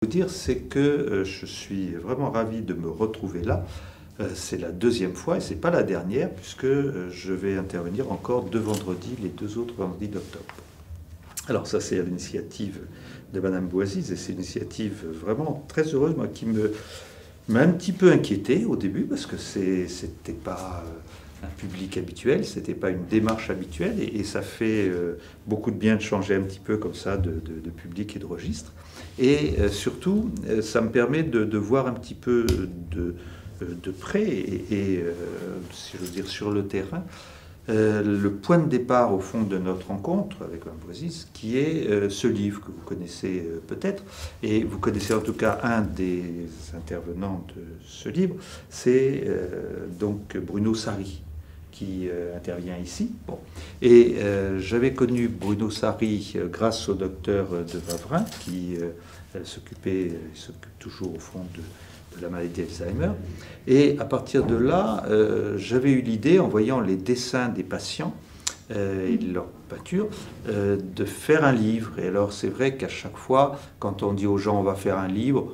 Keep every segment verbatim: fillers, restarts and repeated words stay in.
Vous dire, c'est que euh, je suis vraiment ravi de me retrouver là. Euh, c'est la deuxième fois et c'est pas la dernière puisque euh, je vais intervenir encore deux vendredis, les deux autres vendredis d'octobre. Alors ça, c'est à l'initiative de Madame Bouaziz et c'est une initiative vraiment très heureuse, moi, qui me m'a un petit peu inquiété au début parce que c'est, c'était pas un public habituel, c'était pas une démarche habituelle et, et ça fait euh, beaucoup de bien de changer un petit peu comme ça de, de, de public et de registre. Et euh, surtout, euh, ça me permet de, de voir un petit peu de, de près et, et euh, si j'ose dire sur le terrain, euh, le point de départ au fond de notre rencontre avec Mme Bouaziz, qui est euh, ce livre que vous connaissez euh, peut-être, et vous connaissez en tout cas un des intervenants de ce livre, c'est euh, donc Bruno Sari, qui euh, intervient ici. Bon. Et euh, j'avais connu Bruno Sari euh, grâce au docteur de Wavrin, qui euh, s'occupait, il s'occupe toujours au fond de, de la maladie d'Alzheimer. Et à partir de là, euh, j'avais eu l'idée, en voyant les dessins des patients euh, et leurs peintures, euh, de faire un livre. Et alors c'est vrai qu'à chaque fois, quand on dit aux gens on va faire un livre,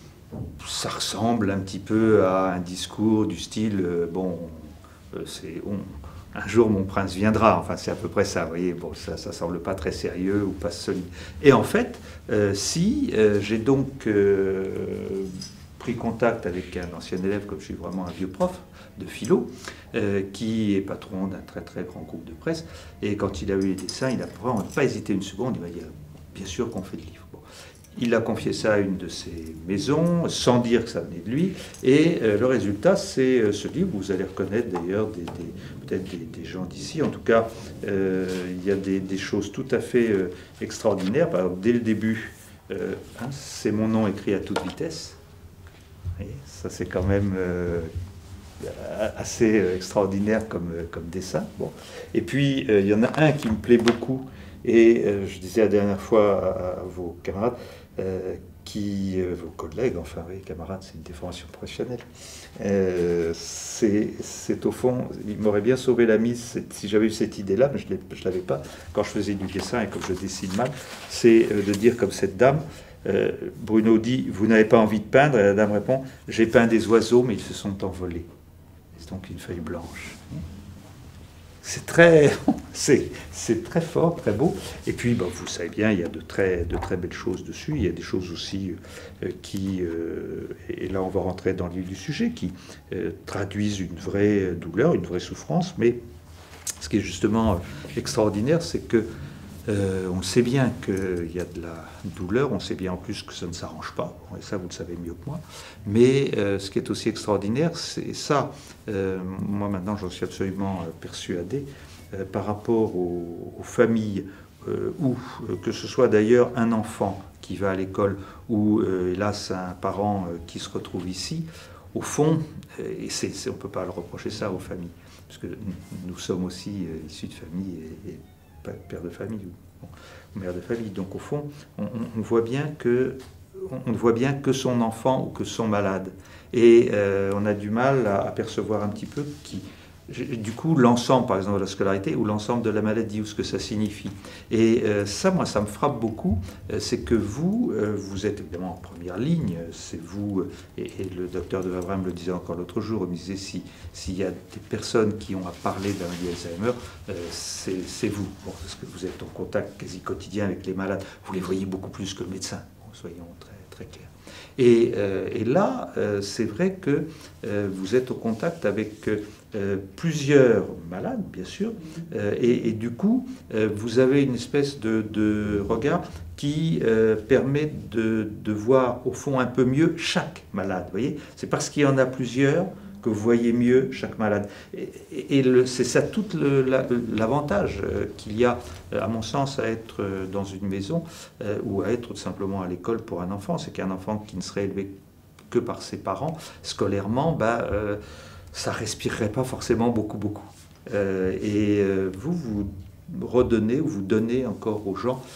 ça ressemble un petit peu à un discours du style euh, bon. C'est, on, un jour mon prince viendra, enfin c'est à peu près ça, vous voyez, bon, ça ne semble pas très sérieux ou pas solide. Et en fait, euh, si, euh, j'ai donc euh, pris contact avec un ancien élève, comme je suis vraiment un vieux prof de philo, euh, qui est patron d'un très très grand groupe de presse, et quand il a eu les dessins, il n'a vraiment pas hésité une seconde, il m'a dit, bien sûr qu'on fait le livre. Bon. Il a confié ça à une de ses maisons, sans dire que ça venait de lui. Et euh, le résultat, c'est euh, ce livre. Vous allez reconnaître d'ailleurs des, des, peut-être des, des gens d'ici. En tout cas, euh, il y a des, des choses tout à fait euh, extraordinaires. Par exemple, dès le début, euh, hein, c'est mon nom écrit à toute vitesse. Et ça, c'est quand même euh, assez extraordinaire comme, comme dessin. Bon. Et puis, euh, il y en a un qui me plaît beaucoup. Et euh, je disais la dernière fois à, à vos camarades, euh, qui, euh, vos collègues, enfin oui, camarades, c'est une déformation professionnelle, euh, c'est, c'est au fond, il m'aurait bien sauvé la mise si j'avais eu cette idée-là, mais je ne l'avais pas quand je faisais du dessin et comme je dessine mal, c'est euh, de dire comme cette dame, euh, Bruno dit, vous n'avez pas envie de peindre, et la dame répond, j'ai peint des oiseaux, mais ils se sont envolés. C'est donc une feuille blanche. C'est très, c'est, c'est très fort, très beau. Et puis, bon, vous savez bien, il y a de très, de très belles choses dessus. Il y a des choses aussi euh, qui, euh, et là on va rentrer dans le vif du sujet, qui euh, traduisent une vraie douleur, une vraie souffrance. Mais ce qui est justement extraordinaire, c'est que euh, on sait bien qu'il y a de la douleur, on sait bien en plus que ça ne s'arrange pas, et ça vous le savez mieux que moi, mais euh, ce qui est aussi extraordinaire, c'est ça, euh, moi maintenant j'en suis absolument euh, persuadé, euh, par rapport aux, aux familles, euh, ou euh, que ce soit d'ailleurs un enfant qui va à l'école, ou euh, hélas un parent euh, qui se retrouve ici, au fond, et c'est, c'est, on ne peut pas le reprocher ça aux familles, parce que nous sommes aussi euh, issus de familles et, et père de famille ou bon, mère de famille. Donc au fond, on, on voit bien que on ne voit bien que son enfant ou que son malade. Et euh, on a du mal à apercevoir un petit peu qui, du coup, l'ensemble, par exemple, de la scolarité ou l'ensemble de la maladie ou ce que ça signifie. Et euh, ça, moi, ça me frappe beaucoup. Euh, c'est que vous, euh, vous êtes évidemment en première ligne. C'est vous, et, et le docteur de Wavrin me le disait encore l'autre jour, il me disait si, s'il y a des personnes qui ont à parler d'un maladie d'Alzheimer, euh, c'est, c'est vous. Bon, parce que vous êtes en contact quasi quotidien avec les malades. Vous les voyez beaucoup plus que le médecin. Bon, soyons très, très clairs. Et, euh, et là, euh, c'est vrai que euh, vous êtes au contact avec euh, plusieurs malades, bien sûr, euh, et, et du coup, euh, vous avez une espèce de, de regard qui euh, permet de, de voir, au fond, un peu mieux chaque malade. Vous voyez, c'est parce qu'il y en a plusieurs que vous voyez mieux chaque malade. Et, et, et le, c'est ça tout le, la, l'avantage euh, qu'il y a, à mon sens, à être euh, dans une maison euh, ou à être tout simplement à l'école pour un enfant. C'est qu'un enfant qui ne serait élevé que par ses parents, scolairement, bah, euh, ça ne respirerait pas forcément beaucoup, beaucoup. Euh, et euh, vous, vous redonnez ou vous donnez encore aux gens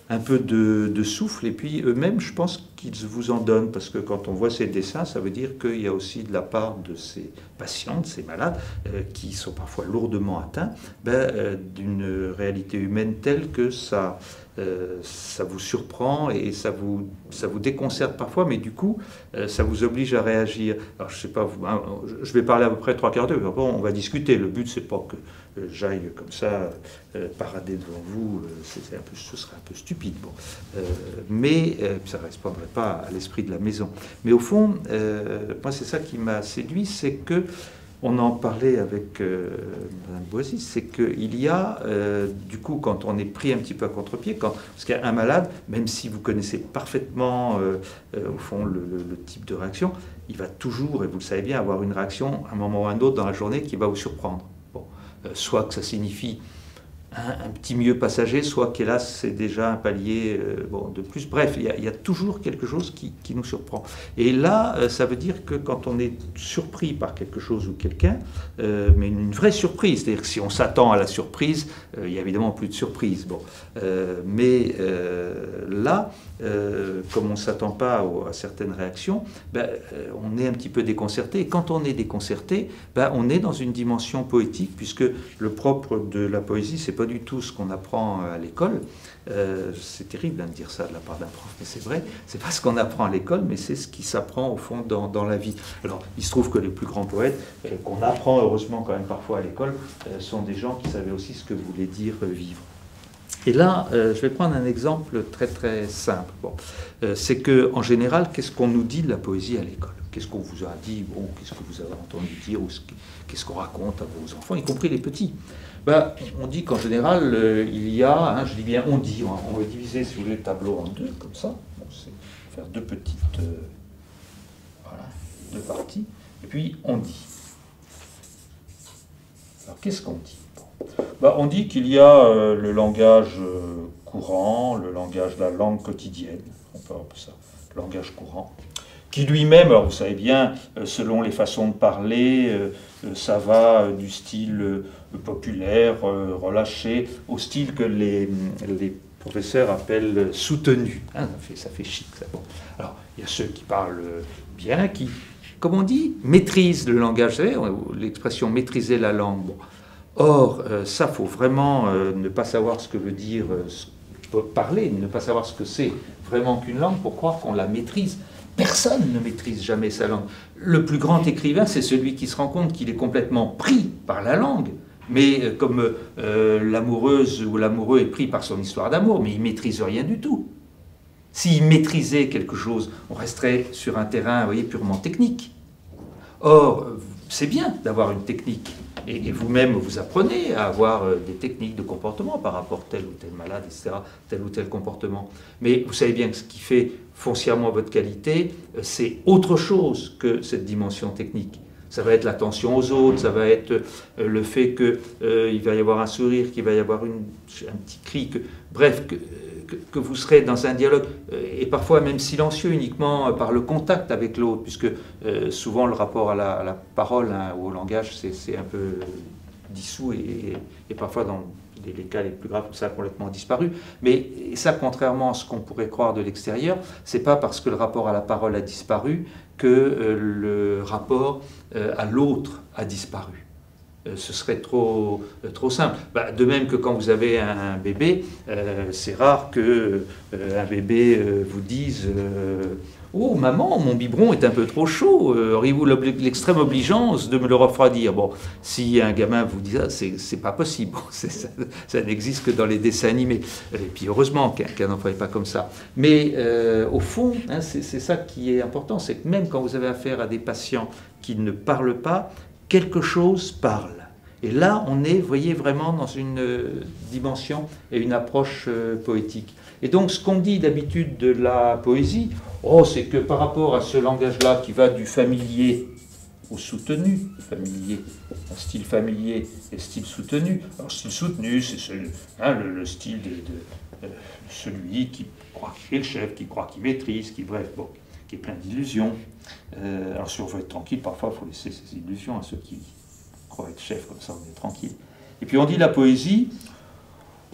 un peu de, de souffle, et puis eux-mêmes, je pense qu'ils vous en donnent, parce que quand on voit ces dessins, ça veut dire qu'il y a aussi de la part de ces patients, de ces malades, euh, qui sont parfois lourdement atteints, ben, euh, d'une réalité humaine telle que ça, euh, ça vous surprend et ça vous, ça vous déconcerte parfois, mais du coup, euh, ça vous oblige à réagir. Alors, je sais pas, vous, hein, je vais parler à peu près trois quarts d'heure, bon, on va discuter, le but, c'est pas que euh, j'aille comme ça euh, parader devant vous, euh, c'est un peu, ce serait un peu stupide, bon. Euh, mais euh, ça ne répondrait pas à l'esprit de la maison. Mais au fond, euh, moi c'est ça qui m'a séduit, c'est que, on en parlait avec euh, Mme Boisy, c'est qu'il y a, euh, du coup, quand on est pris un petit peu à contre-pied, quand, parce qu'il y a un malade, même si vous connaissez parfaitement, euh, euh, au fond, le, le, le type de réaction, il va toujours, et vous le savez bien, avoir une réaction, à un moment ou à un autre dans la journée, qui va vous surprendre. Bon, euh, soit que ça signifie un, un petit mieux passager, soit qu'hélas c'est déjà un palier euh, bon, de plus. Bref, il y, y a toujours quelque chose qui, qui nous surprend. Et là, euh, ça veut dire que quand on est surpris par quelque chose ou quelqu'un, euh, mais une vraie surprise, c'est-à-dire que si on s'attend à la surprise, euh, il n'y a évidemment plus de surprise. Bon. Euh, mais euh, là, euh, comme on ne s'attend pas à certaines réactions, ben, euh, on est un petit peu déconcerté. Et quand on est déconcerté, ben, on est dans une dimension poétique, puisque le propre de la poésie, c'est pas du tout ce qu'on apprend à l'école. Euh, c'est terrible hein, de dire ça de la part d'un prof, mais c'est vrai. C'est pas ce qu'on apprend à l'école, mais c'est ce qui s'apprend au fond dans, dans la vie. Alors, il se trouve que les plus grands poètes, euh, qu'on apprend heureusement quand même parfois à l'école, euh, sont des gens qui savaient aussi ce que voulait dire euh, vivre. Et là, euh, je vais prendre un exemple très très simple. Bon, euh, c'est que en général, qu'est-ce qu'on nous dit de la poésie à l'école? Qu'est-ce qu'on vous a dit? Bon, qu'est-ce que vous avez entendu dire? Ou qu'est-ce qu'on raconte à vos enfants, y compris les petits? Ben, on dit qu'en général, euh, il y a, hein, je dis bien on dit, on, on va diviser, si vous voulez, le tableau en deux, comme ça. Bon, c'est faire deux petites, euh, voilà, deux parties. Et puis, on dit. Alors, qu'est-ce qu'on dit? Ben, on dit qu'il y a euh, le langage euh, courant, le langage de la langue quotidienne, on peut appeler ça, le langage courant, qui lui-même, alors vous savez bien, euh, selon les façons de parler, euh, euh, ça va euh, du style euh, populaire, euh, relâché, au style que les, les professeurs appellent soutenu. Hein, ça, fait, ça fait chic. Ça. Bon. Alors, il y a ceux qui parlent bien, qui, comme on dit, maîtrisent le langage. Vous savez, l'expression maîtriser la langue. Bon. Or, euh, ça, il faut vraiment euh, ne pas savoir ce que veut dire euh, parler, ne pas savoir ce que c'est vraiment qu'une langue pour croire qu'on la maîtrise. Personne ne maîtrise jamais sa langue. Le plus grand écrivain, c'est celui qui se rend compte qu'il est complètement pris par la langue. Mais euh, comme euh, l'amoureuse ou l'amoureux est pris par son histoire d'amour, mais il ne maîtrise rien du tout. S'il maîtrisait quelque chose, on resterait sur un terrain, vous voyez, purement technique. Or, c'est bien d'avoir une technique. Et vous-même, vous apprenez à avoir des techniques de comportement par rapport à tel ou tel malade, et cetera, tel ou tel comportement. Mais vous savez bien que ce qui fait foncièrement votre qualité, c'est autre chose que cette dimension technique. Ça va être l'attention aux autres, ça va être le fait qu'il euh, va y avoir un sourire, qu'il va y avoir une, un petit cri, que, bref, que, que, que vous serez dans un dialogue, euh, et parfois même silencieux, uniquement par le contact avec l'autre, puisque euh, souvent le rapport à la, à la parole hein, ou au langage, c'est un peu dissous, et, et, et parfois dans les, les cas les plus graves, ça a complètement disparu. Mais et ça, contrairement à ce qu'on pourrait croire de l'extérieur, c'est pas parce que le rapport à la parole a disparu que euh, le rapport euh, à l'autre a disparu. Euh, ce serait trop, euh, trop simple. Bah, de même que quand vous avez un bébé, euh, c'est rare qu'un euh, bébé euh, vous dise euh, « Oh maman, mon biberon est un peu trop chaud, euh, auriez-vous l'extrême obligeance de me le refroidir ?» Bon, si un gamin vous dit ça, c'est pas possible. Bon, ça, ça n'existe que dans les dessins animés. Et puis heureusement qu'un qu'un enfant n'est pas comme ça. Mais euh, au fond, hein, c'est ça qui est important, c'est que même quand vous avez affaire à des patients qui ne parlent pas, quelque chose parle. Et là, on est, vous voyez, vraiment dans une dimension et une approche euh, poétique. Et donc, ce qu'on dit d'habitude de la poésie, oh, c'est que par rapport à ce langage-là qui va du familier au soutenu, familier, un style familier et style soutenu. Alors, style soutenu, c'est hein, le, le style de, de euh, celui qui croit qu'il est le chef, qui croit qu'il maîtrise, qui, bref, bon, qui est plein d'illusions. Euh, alors, si on veut être tranquille, parfois, il faut laisser ces illusions à ceux qui croient être chef, comme ça, on est tranquille. Et puis, on dit la poésie.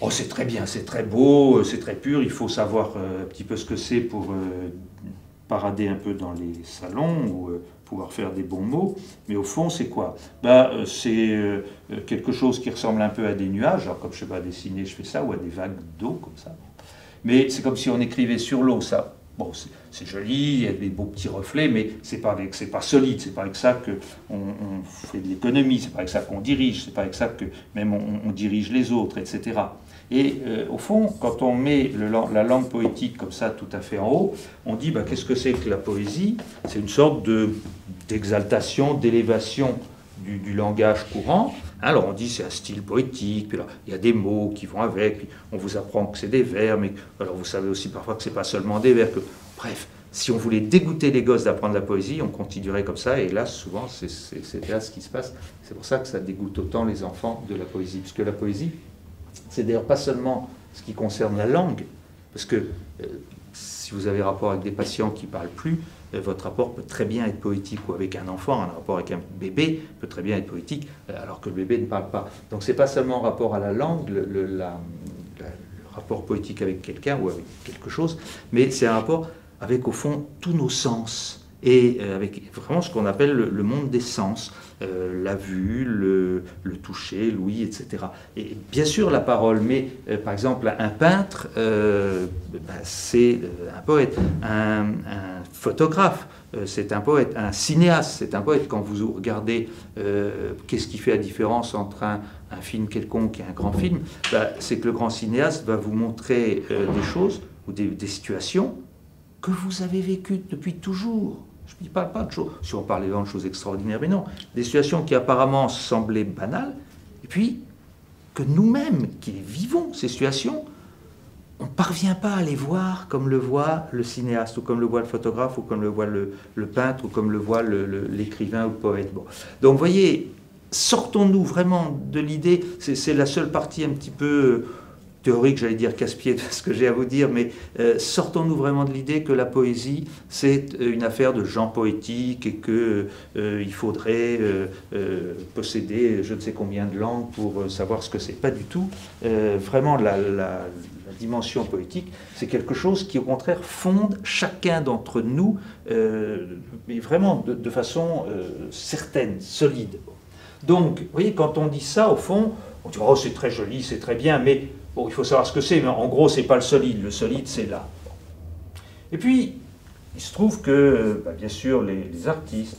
Oh, c'est très bien, c'est très beau, c'est très pur, il faut savoir euh, un petit peu ce que c'est pour euh, parader un peu dans les salons ou euh, pouvoir faire des bons mots. Mais au fond, c'est quoi? Ben, euh, c'est euh, quelque chose qui ressemble un peu à des nuages. Alors, comme je ne sais pas dessiner, je fais ça, ou à des vagues d'eau, comme ça. Mais c'est comme si on écrivait sur l'eau, ça. Bon, c'est joli, il y a des beaux petits reflets, mais c'est pas avec, c'est pas solide, c'est pas avec ça qu'on on fait de l'économie, c'est pas avec ça qu'on dirige, c'est pas avec ça que même on, on dirige les autres, et cetera. Et euh, au fond, quand on met le, la langue poétique comme ça tout à fait en haut, on dit bah, qu'est-ce que c'est que la poésie? C'est une sorte d'exaltation, d'élévation du, du langage courant. Alors on dit c'est un style poétique, puis là, il y a des mots qui vont avec, puis on vous apprend que c'est des vers, mais alors vous savez aussi parfois que c'est pas seulement des vers, que bref, si on voulait dégoûter les gosses d'apprendre la poésie, on continuerait comme ça, et là souvent c'est là ce qui se passe. C'est pour ça que ça dégoûte autant les enfants de la poésie, puisque la poésie, c'est d'ailleurs pas seulement ce qui concerne la langue, parce que euh, si vous avez rapport avec des patients qui ne parlent plus, euh, votre rapport peut très bien être poétique, ou avec un enfant, un rapport avec un bébé peut très bien être poétique, euh, alors que le bébé ne parle pas. Donc c'est pas seulement en rapport à la langue, le, le, la, la, le rapport poétique avec quelqu'un ou avec quelque chose, mais c'est un rapport avec au fond tous nos sens, et euh, avec vraiment ce qu'on appelle le, le monde des sens, euh, la vue, le, le toucher, l'ouïe, et cetera. Et bien sûr la parole, mais euh, par exemple un peintre, euh, ben, c'est un poète, un, un photographe, euh, c'est un poète, un cinéaste, c'est un poète. Quand vous regardez euh, qu'est-ce qui fait la différence entre un, un film quelconque et un grand film, ben, c'est que le grand cinéaste va vous montrer euh, des choses ou des, des situations que vous avez vécues depuis toujours. Je ne parle pas de choses, si on parlait de choses extraordinaires, mais non, des situations qui apparemment semblaient banales, et puis que nous-mêmes, qui vivons ces situations, on ne parvient pas à les voir comme le voit le cinéaste, ou comme le voit le photographe, ou comme le voit le, le peintre, ou comme le voit l'écrivain ou le poète. Bon. Donc vous voyez, sortons-nous vraiment de l'idée, c'est la seule partie un petit peu théorique, j'allais dire casse-pied de ce que j'ai à vous dire, mais euh, sortons-nous vraiment de l'idée que la poésie, c'est une affaire de gens poétiques et qu'il euh, faudrait euh, euh, posséder je ne sais combien de langues pour savoir ce que c'est. Pas du tout. Euh, vraiment, la, la, la dimension poétique, c'est quelque chose qui, au contraire, fonde chacun d'entre nous, euh, mais vraiment de, de façon euh, certaine, solide. Donc, vous voyez, quand on dit ça, au fond, on dit « Oh, c'est très joli, c'est très bien », mais bon, il faut savoir ce que c'est, mais en gros, c'est pas le solide. Le solide, c'est là. Et puis, il se trouve que, bah, bien sûr, les, les artistes,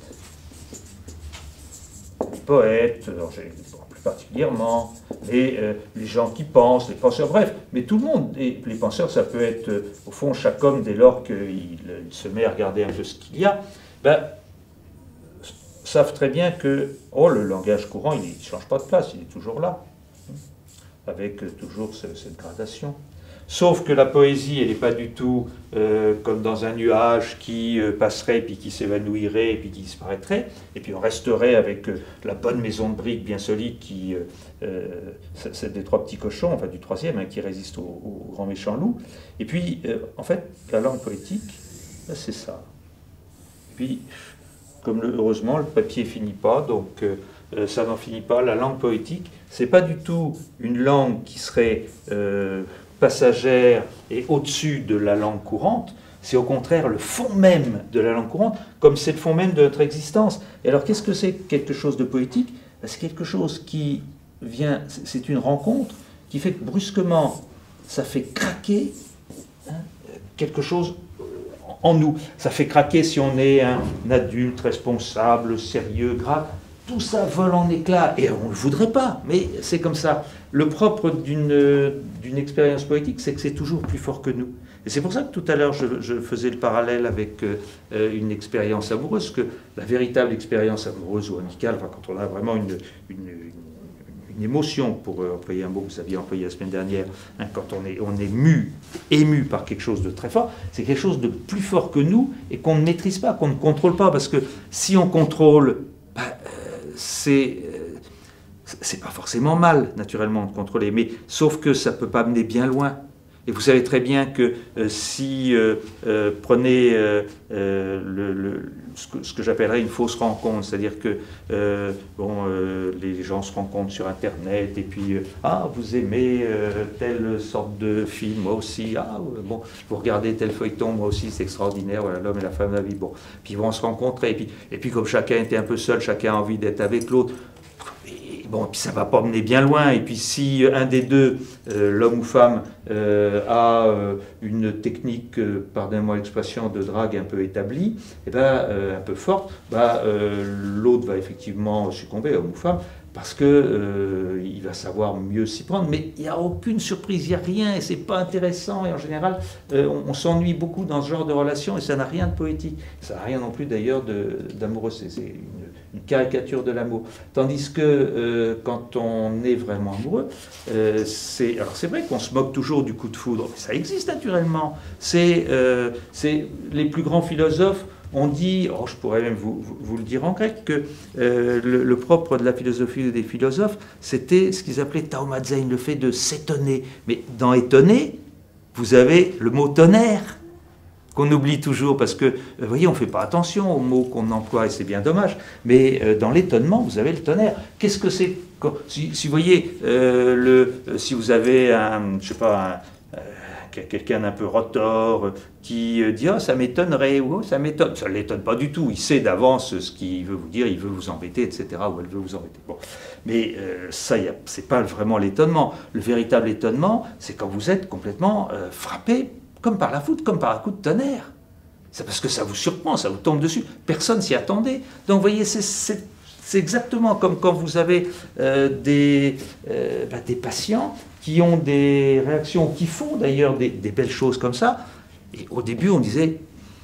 les poètes, alors, bon, plus particulièrement, les, euh, les gens qui pensent, les penseurs, bref, mais tout le monde, et les penseurs, ça peut être, euh, au fond, chaque homme, dès lors qu'il il se met à regarder un peu ce qu'il y a, ben, savent très bien que, oh, le langage courant, il ne change pas de place, il est toujours là, avec toujours cette gradation. Sauf que la poésie, elle n'est pas du tout euh, comme dans un nuage qui euh, passerait, puis qui s'évanouirait, et puis qui disparaîtrait, et puis on resterait avec euh, la bonne maison de briques bien solide, qui, euh, euh, c'est des trois petits cochons, enfin du troisième, hein, qui résiste au, au grand méchant loup. Et puis, euh, en fait, la langue poétique, c'est ça. Et puis, comme le, heureusement, le papier finit pas, donc euh, euh, ça n'en finit pas. La langue poétique, c'est pas du tout une langue qui serait euh, passagère et au-dessus de la langue courante, c'est au contraire le fond même de la langue courante, comme c'est le fond même de notre existence. Et alors, qu'est-ce que c'est quelque chose de poétique? C'est quelque chose qui vient, c'est une rencontre qui fait que brusquement, ça fait craquer hein, quelque chose en nous. Ça fait craquer si on est un adulte responsable, sérieux, grave. Tout ça vole en éclats, et on ne le voudrait pas, mais c'est comme ça. Le propre d'une d'une expérience poétique, c'est que c'est toujours plus fort que nous. Et c'est pour ça que tout à l'heure, je, je faisais le parallèle avec euh, une expérience amoureuse, que la véritable expérience amoureuse ou amicale, enfin, quand on a vraiment une, une, une, une émotion, pour euh, employer un mot que vous aviez employé la semaine dernière, hein, quand on est, on est mu, ému par quelque chose de très fort, c'est quelque chose de plus fort que nous, et qu'on ne maîtrise pas, qu'on ne contrôle pas, parce que si on contrôle, bah, c'est c'est pas forcément mal, naturellement, de contrôler, mais sauf que ça ne peut pas mener bien loin. Et vous savez très bien que euh, si euh, euh, prenez euh, euh, le, le, ce que, ce que j'appellerais une fausse rencontre, c'est-à-dire que euh, bon, euh, les gens se rencontrent sur Internet et puis euh, ah vous aimez euh, telle sorte de film, moi aussi, ah bon vous regardez tel feuilleton, moi aussi c'est extraordinaire, voilà l'homme et la femme de la vie, bon puis ils vont se rencontrer et puis et puis comme chacun était un peu seul, chacun a envie d'être avec l'autre. Bon, et puis ça ne va pas mener bien loin. Et puis si un des deux, euh, l'homme ou femme, euh, a euh, une technique, euh, pardonnez-moi l'expression, de drague un peu établie, et ben, euh, un peu forte, bah, euh, l'autre va effectivement succomber, homme ou femme, parce qu'il euh, va savoir mieux s'y prendre. Mais il n'y a aucune surprise, il n'y a rien, et c'est pas intéressant. Et en général, euh, on, on s'ennuie beaucoup dans ce genre de relation, et ça n'a rien de poétique. Ça n'a rien non plus d'ailleurs d'amoureux. C'est une une caricature de l'amour. Tandis que euh, quand on est vraiment amoureux, euh, c'est alors c'est vrai qu'on se moque toujours du coup de foudre, mais ça existe naturellement. C'est euh, les plus grands philosophes ont dit, oh, je pourrais même vous, vous, vous le dire en grec, que euh, le, le propre de la philosophie ou des philosophes, c'était ce qu'ils appelaient taumazein, le fait de s'étonner. Mais dans étonner, vous avez le mot tonnerre, qu'on oublie toujours, parce que, vous voyez, on ne fait pas attention aux mots qu'on emploie, et c'est bien dommage, mais euh, dans l'étonnement, vous avez le tonnerre. Qu'est-ce que c'est? si, si vous voyez, euh, le, si vous avez un, je sais pas, un, euh, quelqu'un d'un peu rotor, qui dit « Ah, oh, ça m'étonnerait » ou oh, « ça m'étonne », ça ne l'étonne pas du tout, il sait d'avance ce qu'il veut vous dire, il veut vous embêter, et cetera, ou elle veut vous embêter. Bon. Mais euh, ça, ce n'est pas vraiment l'étonnement. Le véritable étonnement, c'est quand vous êtes complètement euh, frappé, comme par la foudre, comme par un coup de tonnerre. C'est parce que ça vous surprend, ça vous tombe dessus. Personne s'y attendait. Donc, vous voyez, c'est exactement comme quand vous avez euh, des, euh, bah, des patients qui ont des réactions, qui font d'ailleurs des, des belles choses comme ça. Et au début, on disait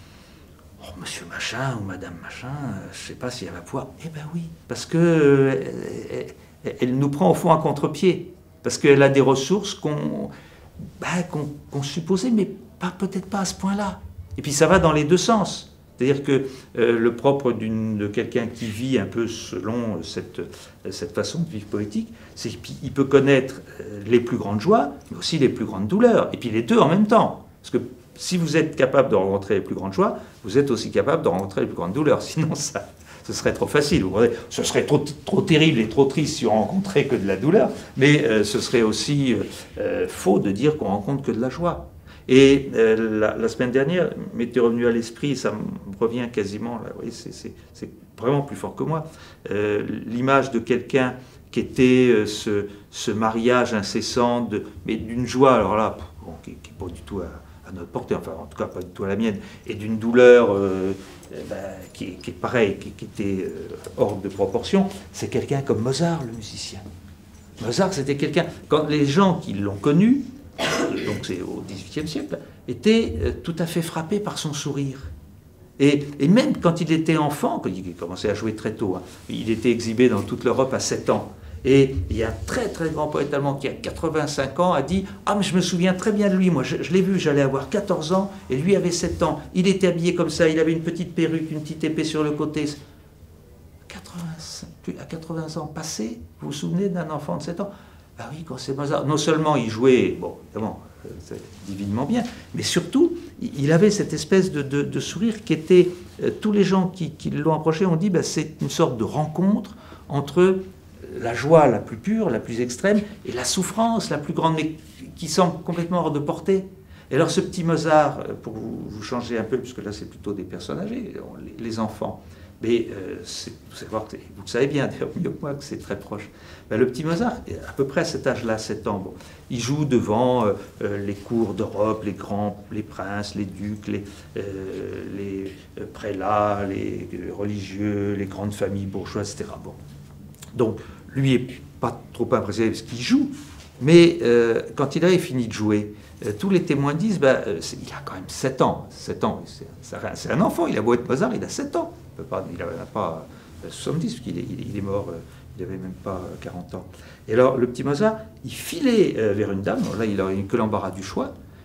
« Oh, monsieur machin ou madame machin, euh, je ne sais pas si elle va pouvoir. » Eh bien oui, parce qu'elle euh, elle, elle nous prend au fond à contre-pied. Parce qu'elle a des ressources qu'on bah, qu'on qu'on supposait, mais peut-être pas à ce point-là. Et puis ça va dans les deux sens. C'est-à-dire que euh, le propre de quelqu'un qui vit un peu selon cette, cette façon de vivre poétique, c'est qu'il peut connaître les plus grandes joies, mais aussi les plus grandes douleurs. Et puis les deux en même temps. Parce que si vous êtes capable de rencontrer les plus grandes joies, vous êtes aussi capable de rencontrer les plus grandes douleurs. Sinon, ça, ce serait trop facile. Vous voyez, ce serait trop, trop terrible et trop triste si on rencontrait que de la douleur, mais euh, ce serait aussi euh, faux de dire qu'on rencontre que de la joie. Et euh, la, la semaine dernière, m'était revenu à l'esprit, ça me revient quasiment, là, oui, c'est vraiment plus fort que moi, euh, l'image de quelqu'un qui était euh, ce, ce mariage incessant, de, mais d'une joie, alors là, bon, qui n'est pas du tout à, à notre portée, enfin en tout cas pas du tout à la mienne, et d'une douleur euh, ben, qui, qui est pareille, qui, qui était euh, hors de proportion. C'est quelqu'un comme Mozart, le musicien. Mozart, c'était quelqu'un, quand les gens qui l'ont connu, donc c'est au dix-huitième siècle, était euh, tout à fait frappé par son sourire. Et, et même quand il était enfant, quand il commençait à jouer très tôt, hein, il était exhibé dans toute l'Europe à sept ans. Et il y a un très très grand poète allemand qui a quatre-vingt-cinq ans a dit « Ah mais je me souviens très bien de lui, moi je, je l'ai vu, j'allais avoir quatorze ans et lui avait sept ans. Il était habillé comme ça, il avait une petite perruque, une petite épée sur le côté. » quatre-vingt-cinq, à quatre-vingts ans passés, vous vous souvenez d'un enfant de sept ans? Ah oui, quand c'est Mozart, non seulement il jouait, bon, évidemment, divinement bien, mais surtout, il avait cette espèce de, de, de sourire qui était, euh, tous les gens qui, qui l'ont approché ont dit, ben, c'est une sorte de rencontre entre la joie la plus pure, la plus extrême, et la souffrance la plus grande, mais qui semble complètement hors de portée. Et alors ce petit Mozart, pour vous, vous changer un peu, puisque là c'est plutôt des personnes âgées, les, les enfants, mais euh, vous, vous le savez bien, d'ailleurs mieux que moi, que c'est très proche. Ben, le petit Mozart, à peu près à cet âge-là, sept ans, bon, il joue devant euh, les cours d'Europe, les grands, les princes, les ducs, les, euh, les prélats, les religieux, les grandes familles bourgeoises, et cetera. Bon. Donc, lui n'est pas trop impressionné parce qu'il joue, mais euh, quand il avait fini de jouer, euh, tous les témoins disent, ben, euh, il a quand même sept ans, sept ans, c'est un enfant, il a beau être Mozart, il a sept ans. Pas, il n'a pas soixante-dix, parce qu'il est, il est mort, il n'avait même pas quarante ans. Et alors, le petit Mozart, il filait vers une dame, là, il n'avait que l'embarras du choix,